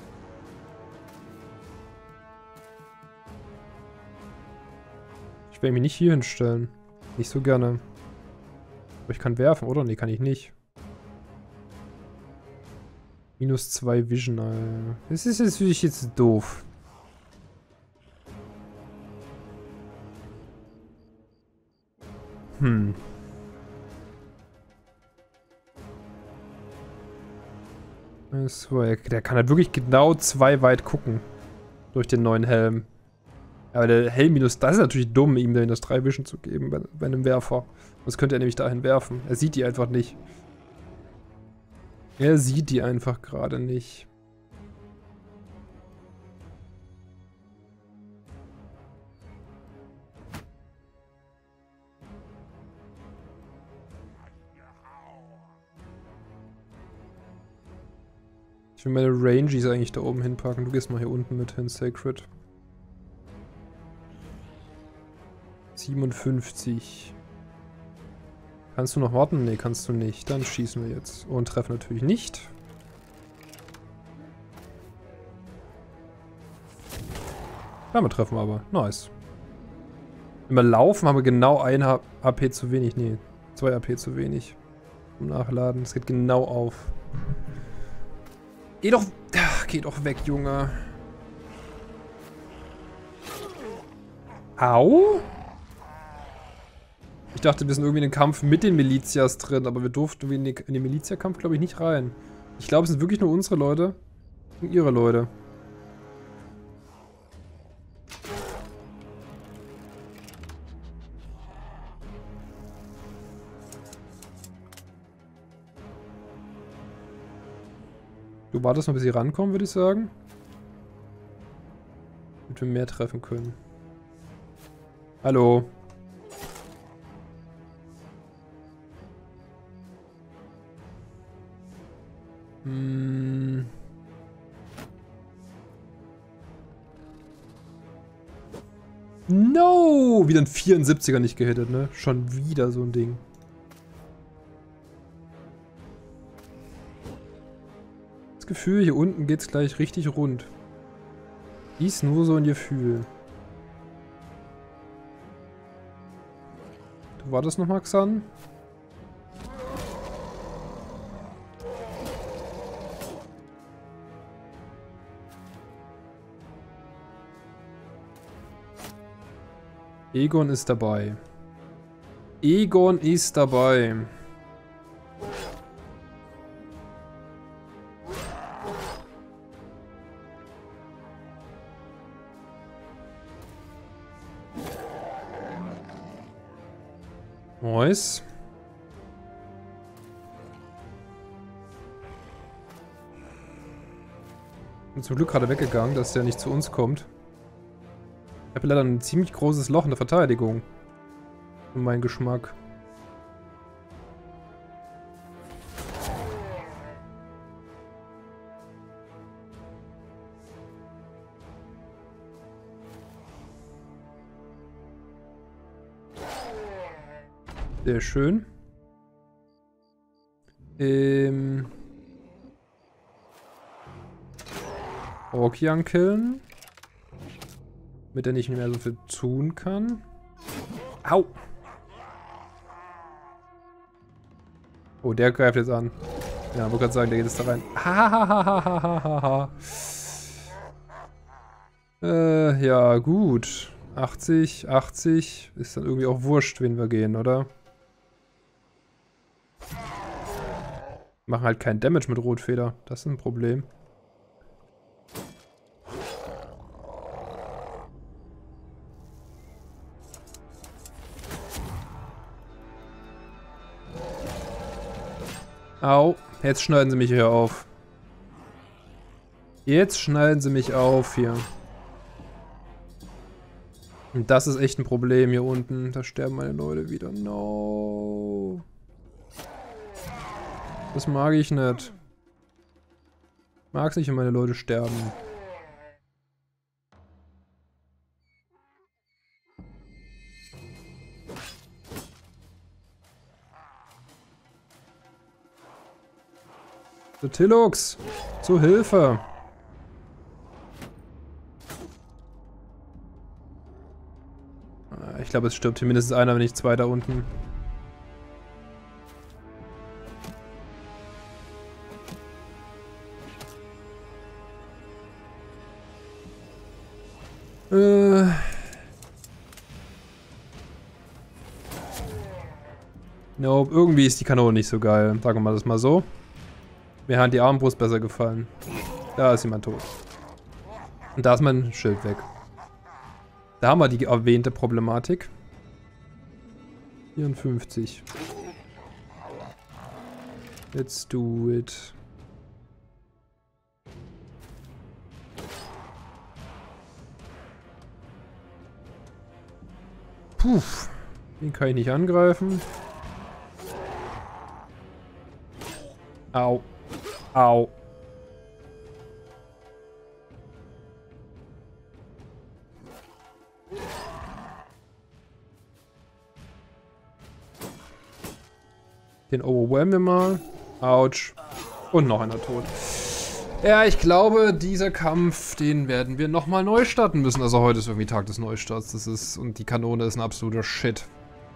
Ich werde mich nicht hier hinstellen. Nicht so gerne. Aber ich kann werfen, oder? Nee, kann ich nicht. Minus 2 Vision, Alter. Das ist natürlich jetzt doof. So, der kann halt wirklich genau 2 weit gucken. Durch den neuen Helm. Aber der Helm minus, das ist natürlich dumm, ihm minus 3 Vision zu geben bei einem Werfer. Das könnte er nämlich dahin werfen. Er sieht die einfach nicht. Er sieht die einfach gerade nicht. Ich will meine Rangies eigentlich da oben hinpacken. Du gehst mal hier unten mit hin, Sacred. 57. Kannst du noch warten? Nee, kannst du nicht. Dann schießen wir jetzt. Und treffen natürlich nicht. Damit treffen wir aber. Nice. Wenn wir laufen, haben wir genau 1 AP zu wenig. Nee, 2 AP zu wenig. Zum Nachladen. Es geht genau auf. Geh doch... Ach, geh doch weg, Junge. Au? Ich dachte, wir sind irgendwie in den Kampf mit den Milizias drin, aber wir durften in den Milizia-Kampf, glaube ich, nicht rein. Ich glaube, es sind wirklich nur unsere Leute und ihre Leute. Du wartest noch, bis sie rankommen, würde ich sagen. Damit wir mehr treffen können. Hallo. No! Wieder ein 74er nicht gehittet, ne? Schon wieder so ein Ding. Das Gefühl, hier unten geht's gleich richtig rund. Dies nur so ein Gefühl. Du wartest noch mal, Xan? Egon ist dabei. Egon ist dabei. Nice. Und zum Glück gerade weggegangen, dass der nicht zu uns kommt. Ich habe leider ein ziemlich großes Loch in der Verteidigung. Für meinen Geschmack. Sehr schön. Orkian killen. Damit er nicht mehr so viel tun kann. Au! Oh, der greift jetzt an. Ja, wollte gerade sagen, der geht jetzt da rein. Hahaha. Ja, gut. 80, 80. Ist dann irgendwie auch wurscht, wen wir gehen, oder? Machen halt keinen Damage mit Rotfeder. Das ist ein Problem. Au, jetzt schneiden sie mich hier auf. Jetzt schneiden sie mich auf hier. Und das ist echt ein Problem hier unten. Da sterben meine Leute wieder. No. Das mag ich nicht. Ich mag es nicht, wenn meine Leute sterben. So, Tillux, zu Hilfe. Ich glaube, es stirbt hier mindestens einer, wenn nicht zwei da unten. Nope, irgendwie ist die Kanone nicht so geil. Sagen wir mal das mal so. Mir hat die Armbrust besser gefallen. Da ist jemand tot. Und da ist mein Schild weg. Da haben wir die erwähnte Problematik. 54. Let's do it. Puh. Den kann ich nicht angreifen. Au. Au. Den overwhelmen wir mal. Autsch. Und noch einer tot. Ja, ich glaube, dieser Kampf, den werden wir nochmal neu starten müssen. Also heute ist irgendwie Tag des Neustarts. Das ist, und die Kanone ist ein absoluter Shit.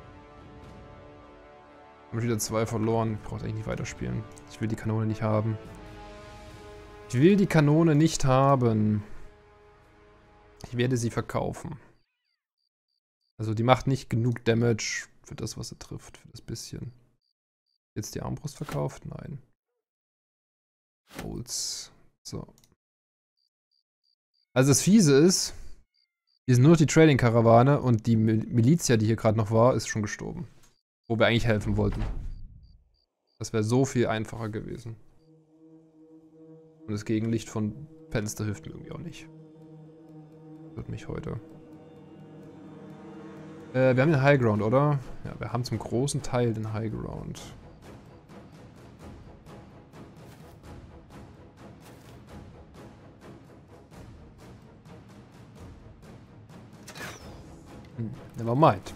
Haben wieder 2 verloren. Ich brauche eigentlich nicht weiterspielen. Ich will die Kanone nicht haben. Ich will die Kanone nicht haben. Ich werde sie verkaufen. Also die macht nicht genug Damage für das, was sie trifft. Für das bisschen. Jetzt die Armbrust verkauft? Nein. Holz. So. Also das Fiese ist, hier ist nur noch die Trading-Karawane und die Milizia, die hier gerade noch war, ist schon gestorben. Wo wir eigentlich helfen wollten. Das wäre so viel einfacher gewesen. Und das Gegenlicht von Fenster hilft mir irgendwie auch nicht. Wird mich heute. Wir haben den High Ground, oder? Ja, wir haben zum großen Teil den High Ground. Never mind.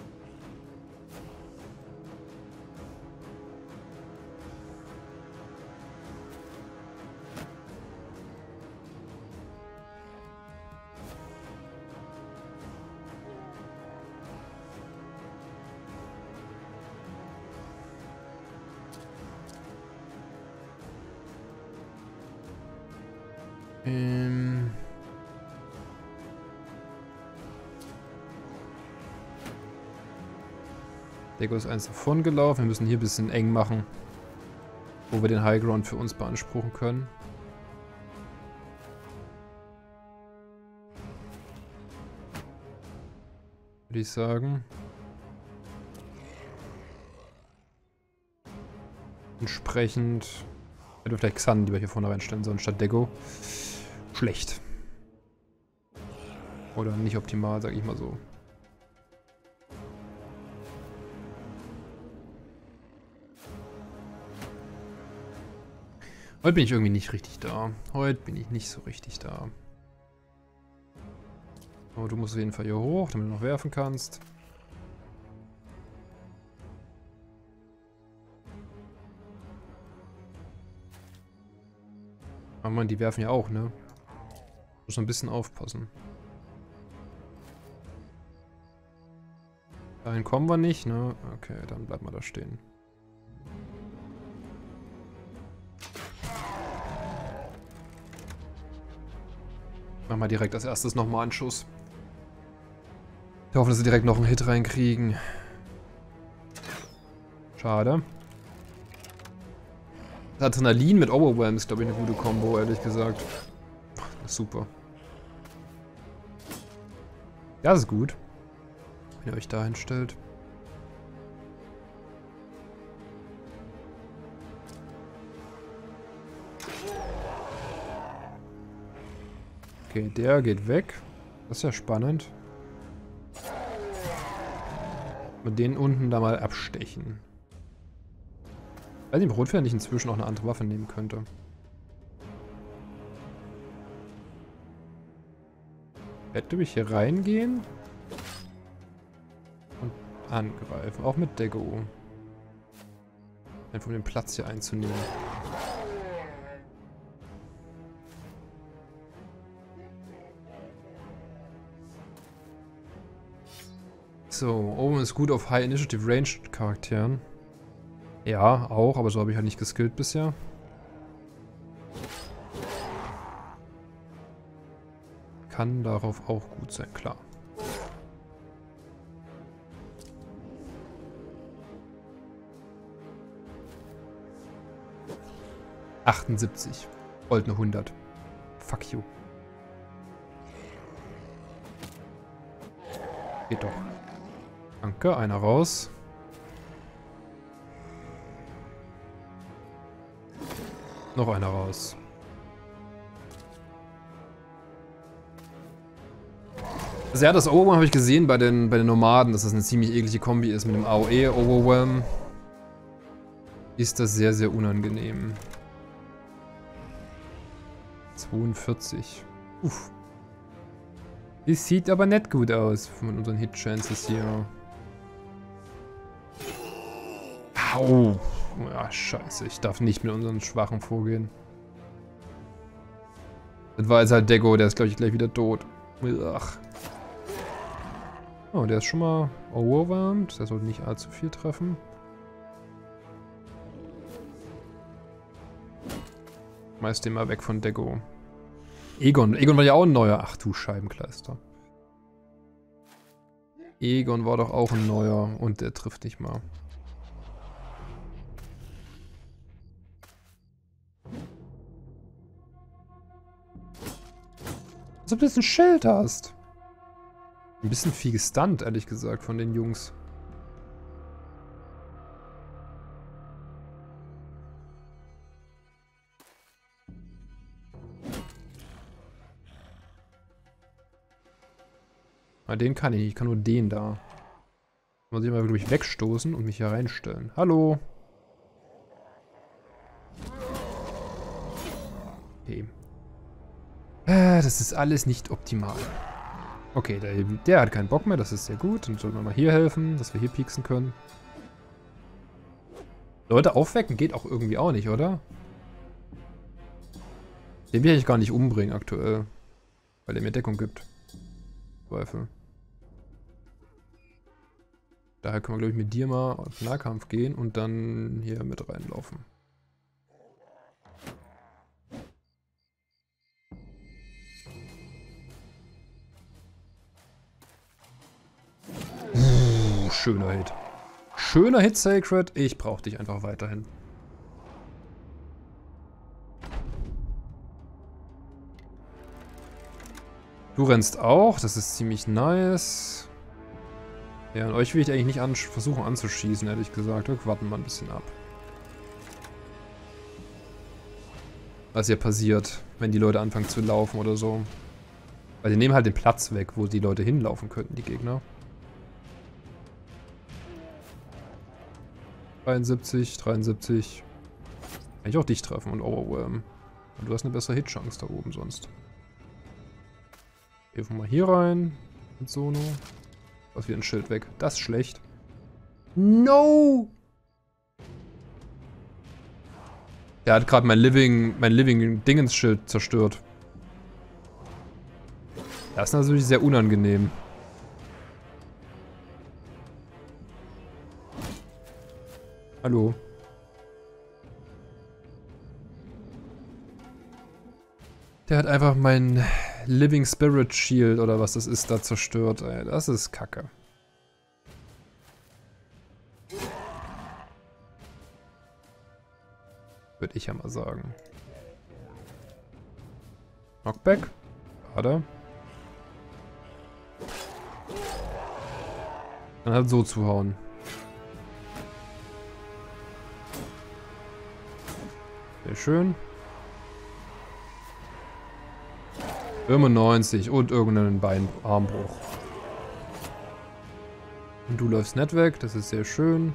Deko ist eins davon gelaufen. Wir müssen hier ein bisschen eng machen, wo wir den High Ground für uns beanspruchen können. Würde ich sagen. Entsprechend hätten wir vielleicht Xan, die wir hier vorne reinstellen sollen, statt Deko. Schlecht. Oder nicht optimal, sage ich mal so. Heute bin ich irgendwie nicht richtig da. Heute bin ich nicht so richtig da. Aber du musst auf jeden Fall hier hoch, damit du noch werfen kannst. Aber man, die werfen ja auch, ne? Muss noch ein bisschen aufpassen. Dahin kommen wir nicht, ne? Okay, dann bleiben wir da stehen. Machen wir direkt als erstes nochmal einen Schuss. Ich hoffe, dass sie direkt noch einen Hit reinkriegen. Schade. Das Adrenalin mit Overwhelm ist, glaube ich, eine gute Kombo, ehrlich gesagt. Das ist super. Ja, das ist gut. Wenn ihr euch da hinstellt. Okay, der geht weg. Das ist ja spannend. Und den unten da mal abstechen. Ich weiß nicht, ob Rotfeder nicht inzwischen auch eine andere Waffe nehmen könnte. Hätte ich hier reingehen und angreifen. Auch mit Dego. Einfach um den Platz hier einzunehmen. So, Owen ist gut auf High Initiative Range Charakteren. Ja, auch, aber so habe ich halt nicht geskillt bisher. Kann darauf auch gut sein, klar. ...78. Wollt eine 100. Fuck you. Geht doch. Danke, einer raus. Noch einer raus. Also ja, das Overwhelm habe ich gesehen bei den Nomaden, dass das eine ziemlich eklige Kombi ist mit dem AOE Overwhelm. Ist das sehr, sehr unangenehm. 42. Uff. Das sieht aber nicht gut aus von unseren Hit-Chances hier. Au. Ja, scheiße. Ich darf nicht mit unseren Schwachen vorgehen. Das war jetzt halt Dego, der ist glaube ich gleich wieder tot. Ach. Oh, der ist schon mal overwhelmed. Der sollte nicht allzu viel treffen. Schmeiß den mal weg von Dego. Egon war ja auch ein neuer. Ach du Scheibenkleister. Egon war doch auch ein neuer und der trifft nicht mal. Als ob du jetzt ein Schild hast. Ein bisschen viel gestunt, ehrlich gesagt, von den Jungs. Ah, den kann ich nicht. Ich kann nur den da. Muss ich mal wirklich wegstoßen und mich hier reinstellen. Hallo. Okay. Das ist alles nicht optimal. Okay, der hat keinen Bock mehr. Das ist sehr gut. Dann sollten wir mal hier helfen, dass wir hier pieksen können. Leute aufwecken geht auch irgendwie auch nicht, oder? Den will ich gar nicht umbringen aktuell. Weil der mir Deckung gibt. Zweifel. Daher können wir, glaube ich, mit dir mal auf Nahkampf gehen und dann hier mit reinlaufen. Schöner Hit. Schöner Hit, Sacred. Ich brauche dich einfach weiterhin. Du rennst auch. Das ist ziemlich nice. Ja, und euch will ich eigentlich nicht versuchen anzuschießen, ehrlich gesagt. Wir warten mal ein bisschen ab. Was hier passiert, wenn die Leute anfangen zu laufen oder so. Weil die nehmen halt den Platz weg, wo die Leute hinlaufen könnten, die Gegner. 73, 73. Kann ich auch dich treffen und Overwhelm. Und du hast eine bessere Hit-Chance da oben sonst. Einfach mal hier rein. Mit Sono. Was wieder ein Schild weg. Das ist schlecht. No! Der hat gerade mein Living Dingens-Schild zerstört. Das ist natürlich sehr unangenehm. Hallo. Der hat einfach mein Living Spirit Shield oder was das ist, da zerstört. Ey, das ist Kacke. Würde ich ja mal sagen. Knockback. Schade. Dann halt so zuhauen. Sehr schön. 95 und irgendeinen Beinarmbruch. Und du läufst nicht weg, das ist sehr schön.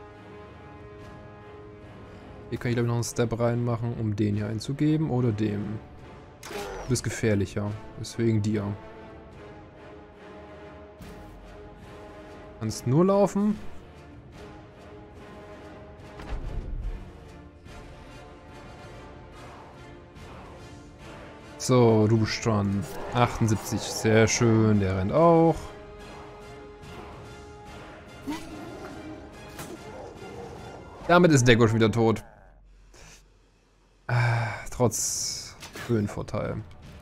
Hier kann ich glaube ich noch einen Step reinmachen, um den hier einzugeben oder dem. Du bist gefährlicher, deswegen dir. Kannst nur laufen. So, du bist dran. 78, sehr schön. Der rennt auch. Damit ist Deko schon wieder tot. Trotz Höhenvorteil.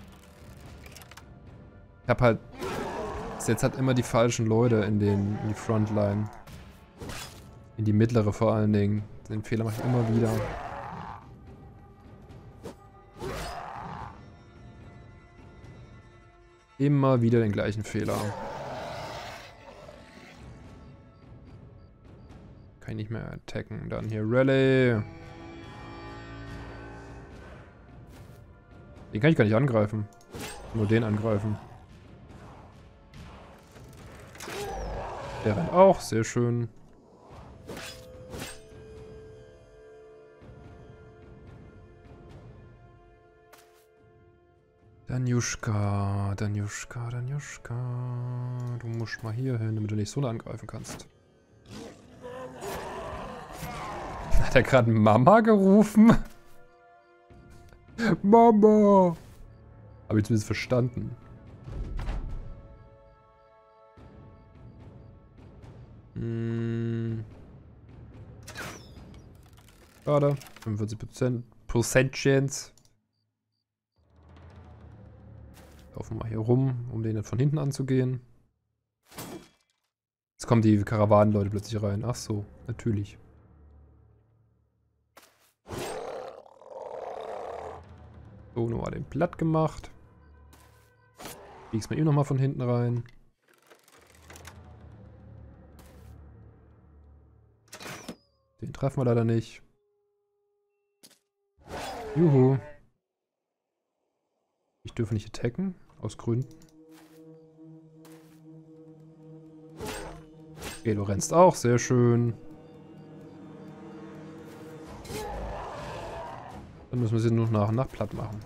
Ich hab halt... Jetzt hat immer die falschen Leute in die Frontline. In die mittlere vor allen Dingen. Den Fehler mache ich immer wieder. Immer wieder den gleichen Fehler. Kann ich nicht mehr attacken. Dann hier Rally. Den kann ich gar nicht angreifen. Nur den angreifen. Der rennt auch. Sehr schön. Danjuschka, Danjuschka, Danjuschka. Du musst mal hier hin, damit du nicht so angreifen kannst. Hat er gerade Mama gerufen? Mama! Habe ich zumindest verstanden. Schade. 45% Chance. Laufen wir mal hier rum, um den dann von hinten anzugehen. Jetzt kommen die Karawanenleute plötzlich rein. Ach so, natürlich. So, nur mal den platt gemacht. Biegst mal ihm nochmal von hinten rein. Den treffen wir leider nicht. Juhu. Ich dürfe nicht attacken, aus Gründen. Okay, du rennst auch, sehr schön. Dann müssen wir sie nur nach und nach platt machen.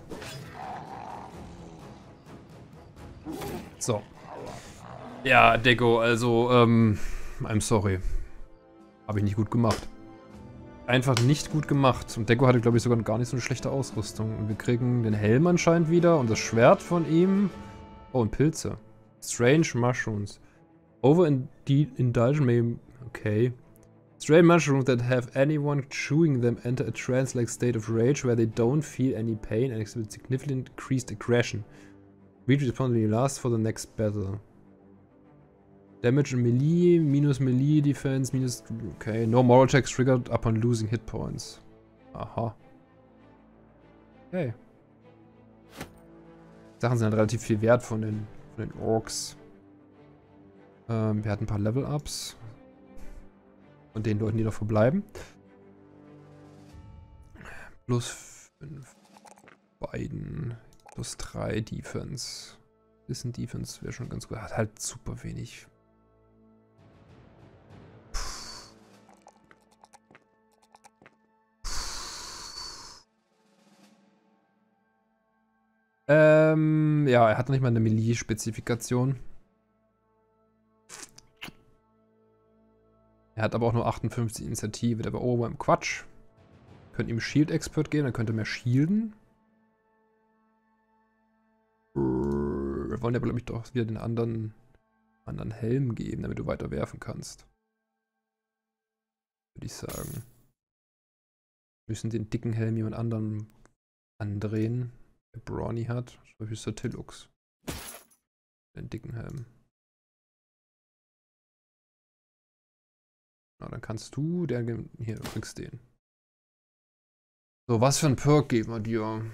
So. Ja, Deko, also, I'm sorry. Habe ich nicht gut gemacht. Einfach nicht gut gemacht. Und Deko hatte, glaube ich, sogar gar nicht so eine schlechte Ausrüstung. Und wir kriegen den Helm anscheinend wieder und das Schwert von ihm. Oh, und Pilze. Strange Mushrooms. Overindulge may... Okay. Strange mushrooms that have anyone chewing them enter a trance-like state of rage where they don't feel any pain and exhibit significant increased aggression. Reach responsibly lasts for the next battle. Damage in melee, minus melee defense, minus... Okay, no more attacks triggered upon losing hit points. Aha. Okay. Sachen sind halt relativ viel wert von den Orks. Wir hatten ein paar Level-Ups. Von den Leuten, die noch verbleiben. Plus 5. Beiden. Plus 3 Defense. Bisschen Defense wäre schon ganz gut. Hat halt super wenig. Ja, er hat noch nicht mal eine Melee-Spezifikation. Er hat aber auch nur 58 Initiative. Der war beim Quatsch. Wir könnten ihm Shield Expert geben, dann könnte er mehr shielden. Wir wollen ja, glaube ich, doch wieder den anderen Helm geben, damit du weiter werfen kannst. Würde ich sagen. Wir müssen den dicken Helm jemand anderen andrehen. Der Brawny hat. Zum Beispiel Satilux. Den dicken Helm. Na, dann kannst du, hier, du kriegst den. So, was für ein Perk geben wir dir?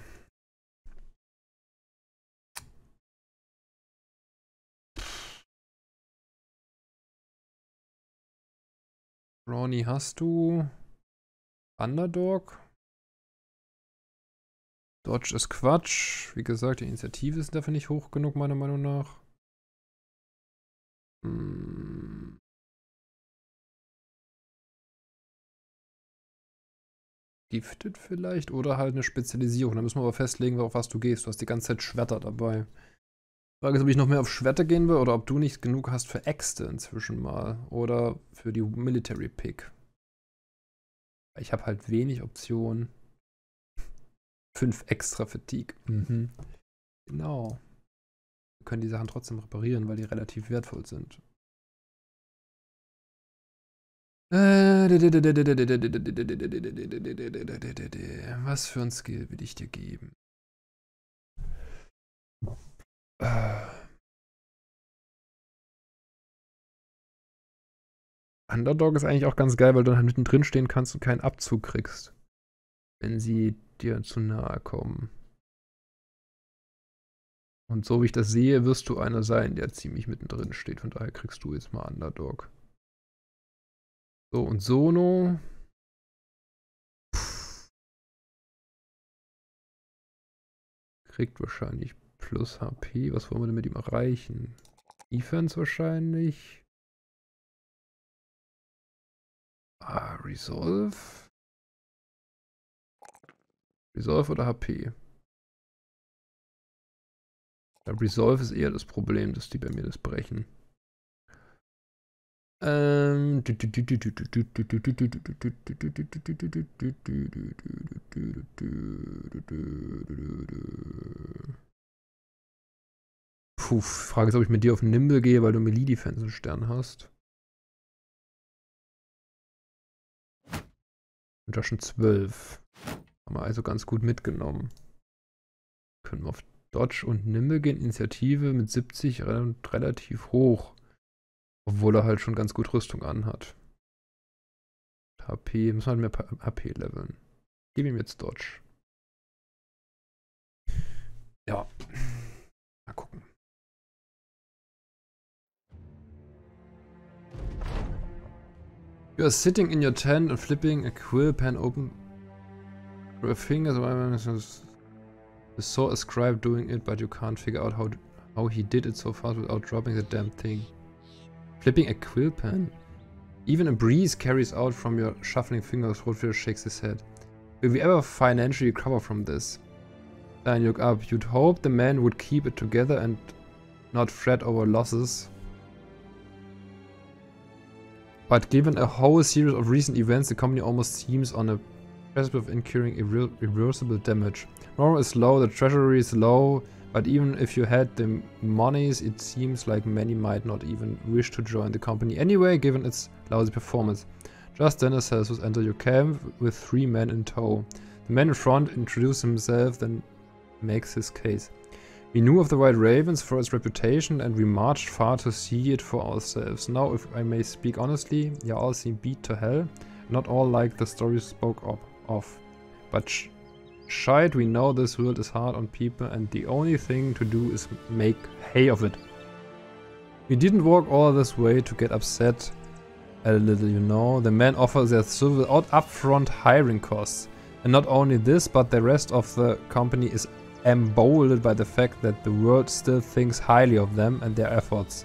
Brawny hast du. Underdog. Dodge ist Quatsch. Wie gesagt, die Initiative ist dafür nicht hoch genug, meiner Meinung nach. Gifted vielleicht oder halt eine Spezialisierung. Da müssen wir aber festlegen, auf was du gehst. Du hast die ganze Zeit Schwerter dabei. Die Frage ist, ob ich noch mehr auf Schwerter gehen will oder ob du nicht genug hast für Äxte inzwischen mal. Oder für die Military Pick. Ich habe halt wenig Optionen. 5 extra Fatigue. Mhm. Genau. Wir können die Sachen trotzdem reparieren, weil die relativ wertvoll sind. Was für ein Skill will ich dir geben? Underdog ist eigentlich auch ganz geil, weil du dann halt mittendrin stehen kannst und keinen Abzug kriegst. Wenn sie dir zu nahe kommen. Und so wie ich das sehe, wirst du einer sein, der ziemlich mittendrin steht. Von daher kriegst du jetzt mal Underdog. So, und Sono. Kriegt wahrscheinlich plus HP. Was wollen wir denn mit ihm erreichen? Defense wahrscheinlich. Resolve. Resolve oder HP? Ja, Resolve ist eher das Problem, dass die bei mir das brechen. Puh, Frage ist, ob ich mit dir auf Nimble gehe, weil du Melee Defense einen Stern hast. Und da schon 12. Haben wir also ganz gut mitgenommen. Können wir auf Dodge und Nimble gehen. Initiative mit 70 relativ hoch. Obwohl er halt schon ganz gut Rüstung anhat. HP, müssen wir halt mehr HP leveln. Gib ihm jetzt Dodge. Ja. Mal gucken. You are sitting in your tent and flipping a quill pen open through a finger. You saw a scribe doing it, but you can't figure out how he did it so fast without dropping the damn thing. Flipping a quill pen. Even a breeze carries out from your shuffling fingers. Rotfield shakes his head. Will we ever financially recover from this? Then you look up. You'd hope the man would keep it together and not fret over losses. But given a whole series of recent events, the company almost seems on a precipice of incurring irreversible damage. Morale is low, the treasury is low, but even if you had the monies, it seems like many might not even wish to join the company anyway, given its lousy performance. Just then a Celsius enters your camp with 3 men in tow. The man in front introduces himself, then makes his case. We knew of the White Ravens for its reputation, and we marched far to see it for ourselves. Now, if I may speak honestly, you all seem beat to hell. Not all like the stories spoke of. But shite, we know this world is hard on people, and the only thing to do is make hay of it. We didn't walk all this way to get upset a little, you know. The men offer their service without upfront hiring costs. And not only this, but the rest of the company is emboldened by the fact that the world still thinks highly of them and their efforts.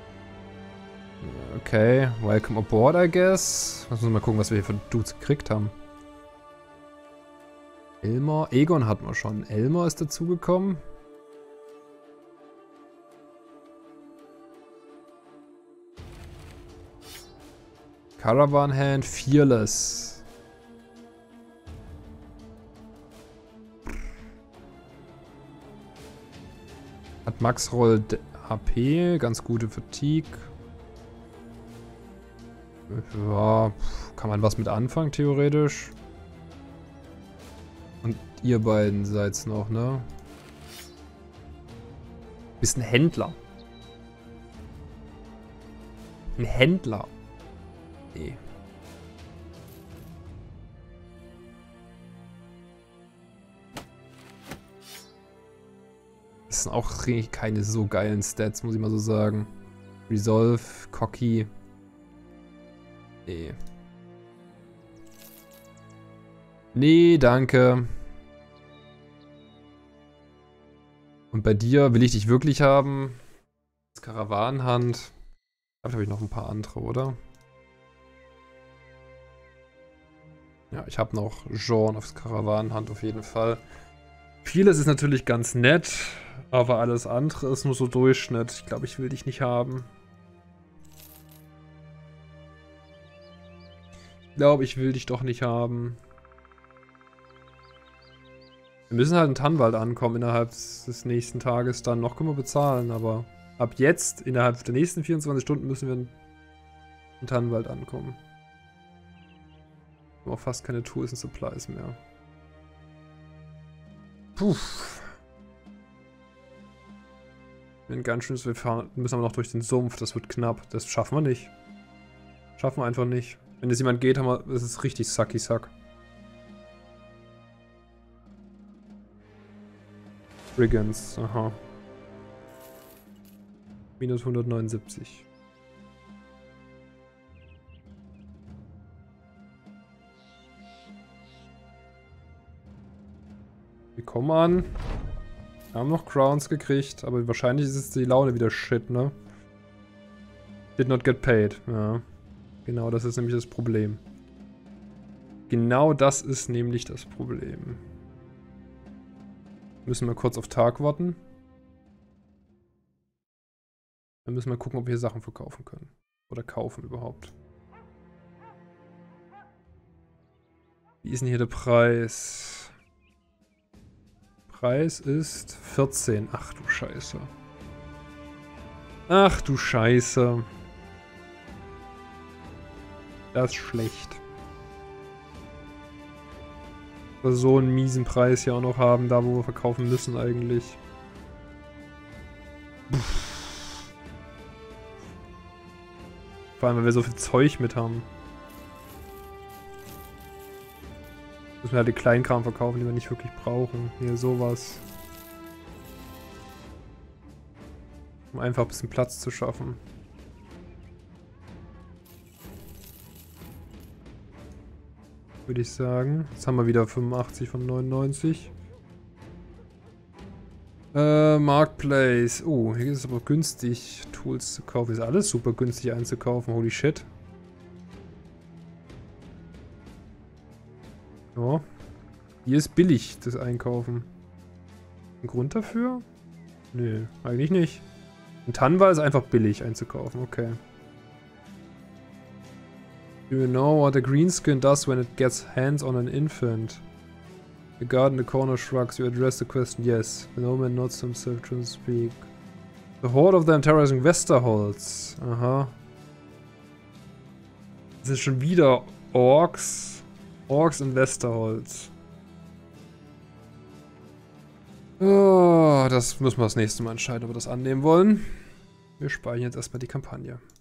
Okay, welcome aboard, I guess. Lass uns mal gucken, was wir hier für Dudes gekriegt haben. Elmer, Egon hatten wir schon. Elmer ist dazugekommen. Caravan Hand, Fearless. Hat Max Roll HP, ganz gute Fatigue. Ja, kann man was mit anfangen, theoretisch. Und ihr beiden seid's noch, ne? Bist ein Händler. Ein Händler. Nee. Das sind auch keine so geilen Stats, muss ich mal so sagen. Resolve, Cocky. Nee. Nee, danke. Und bei dir will ich dich wirklich haben. Das Karawanenhand. Da habe ich noch ein paar andere, oder? Ja, ich habe noch Jean aufs Karawanenhand auf jeden Fall. Vieles ist natürlich ganz nett, aber alles andere ist nur so Durchschnitt. Ich glaube, ich will dich nicht haben. Ich glaube, ich will dich doch nicht haben. Wir müssen halt in Tannwald ankommen innerhalb des nächsten Tages. Dann noch können wir bezahlen, aber ab jetzt, innerhalb der nächsten 24 Stunden, müssen wir in Tannwald ankommen. Wir haben auch fast keine Tools und Supplies mehr. Puh. Wenn ganz schön ist, wir fahren, müssen aber noch durch den Sumpf. Das wird knapp. Das schaffen wir nicht. Schaffen wir einfach nicht. Wenn jetzt jemand geht, haben wir, das ist richtig sucky-suck. Brigands, aha. Minus 179. Wir kommen an. Wir haben noch Crowns gekriegt, aber wahrscheinlich ist die Laune wieder shit, ne? Did not get paid, ja. Genau, das ist nämlich das Problem. Genau das ist nämlich das Problem. Müssen wir kurz auf Tag warten. Dann müssen wir gucken, ob wir hier Sachen verkaufen können. Oder kaufen überhaupt. Wie ist denn hier der Preis? Preis ist 14. Ach du Scheiße. Ach du Scheiße. Das ist schlecht. Dass wir so einen miesen Preis hier auch noch haben, da wo wir verkaufen müssen eigentlich. Vor allem, weil wir so viel Zeug mit haben. Müssen wir halt den Kleinkram verkaufen, den wir nicht wirklich brauchen. Hier sowas. Um einfach ein bisschen Platz zu schaffen. Würde ich sagen. Jetzt haben wir wieder 85 von 99. Marketplace. Oh, hier ist es aber günstig, Tools zu kaufen. Ist alles super günstig einzukaufen. Holy shit. Ja. Hier ist billig, das Einkaufen. Ein Grund dafür? Nö, eigentlich nicht. In Tannwald ist einfach billig einzukaufen, okay. Do you know what a greenskin does when it gets hands on an infant? The guard in the corner shrugs. You address the question, yes. The old nods to himself to speak. The horde of them terrorizing Westerholz. Aha. Das ist schon wieder Orks. Orks in Westerholz. Oh, das müssen wir das nächste Mal entscheiden, ob wir das annehmen wollen. Wir speichern jetzt erstmal die Kampagne.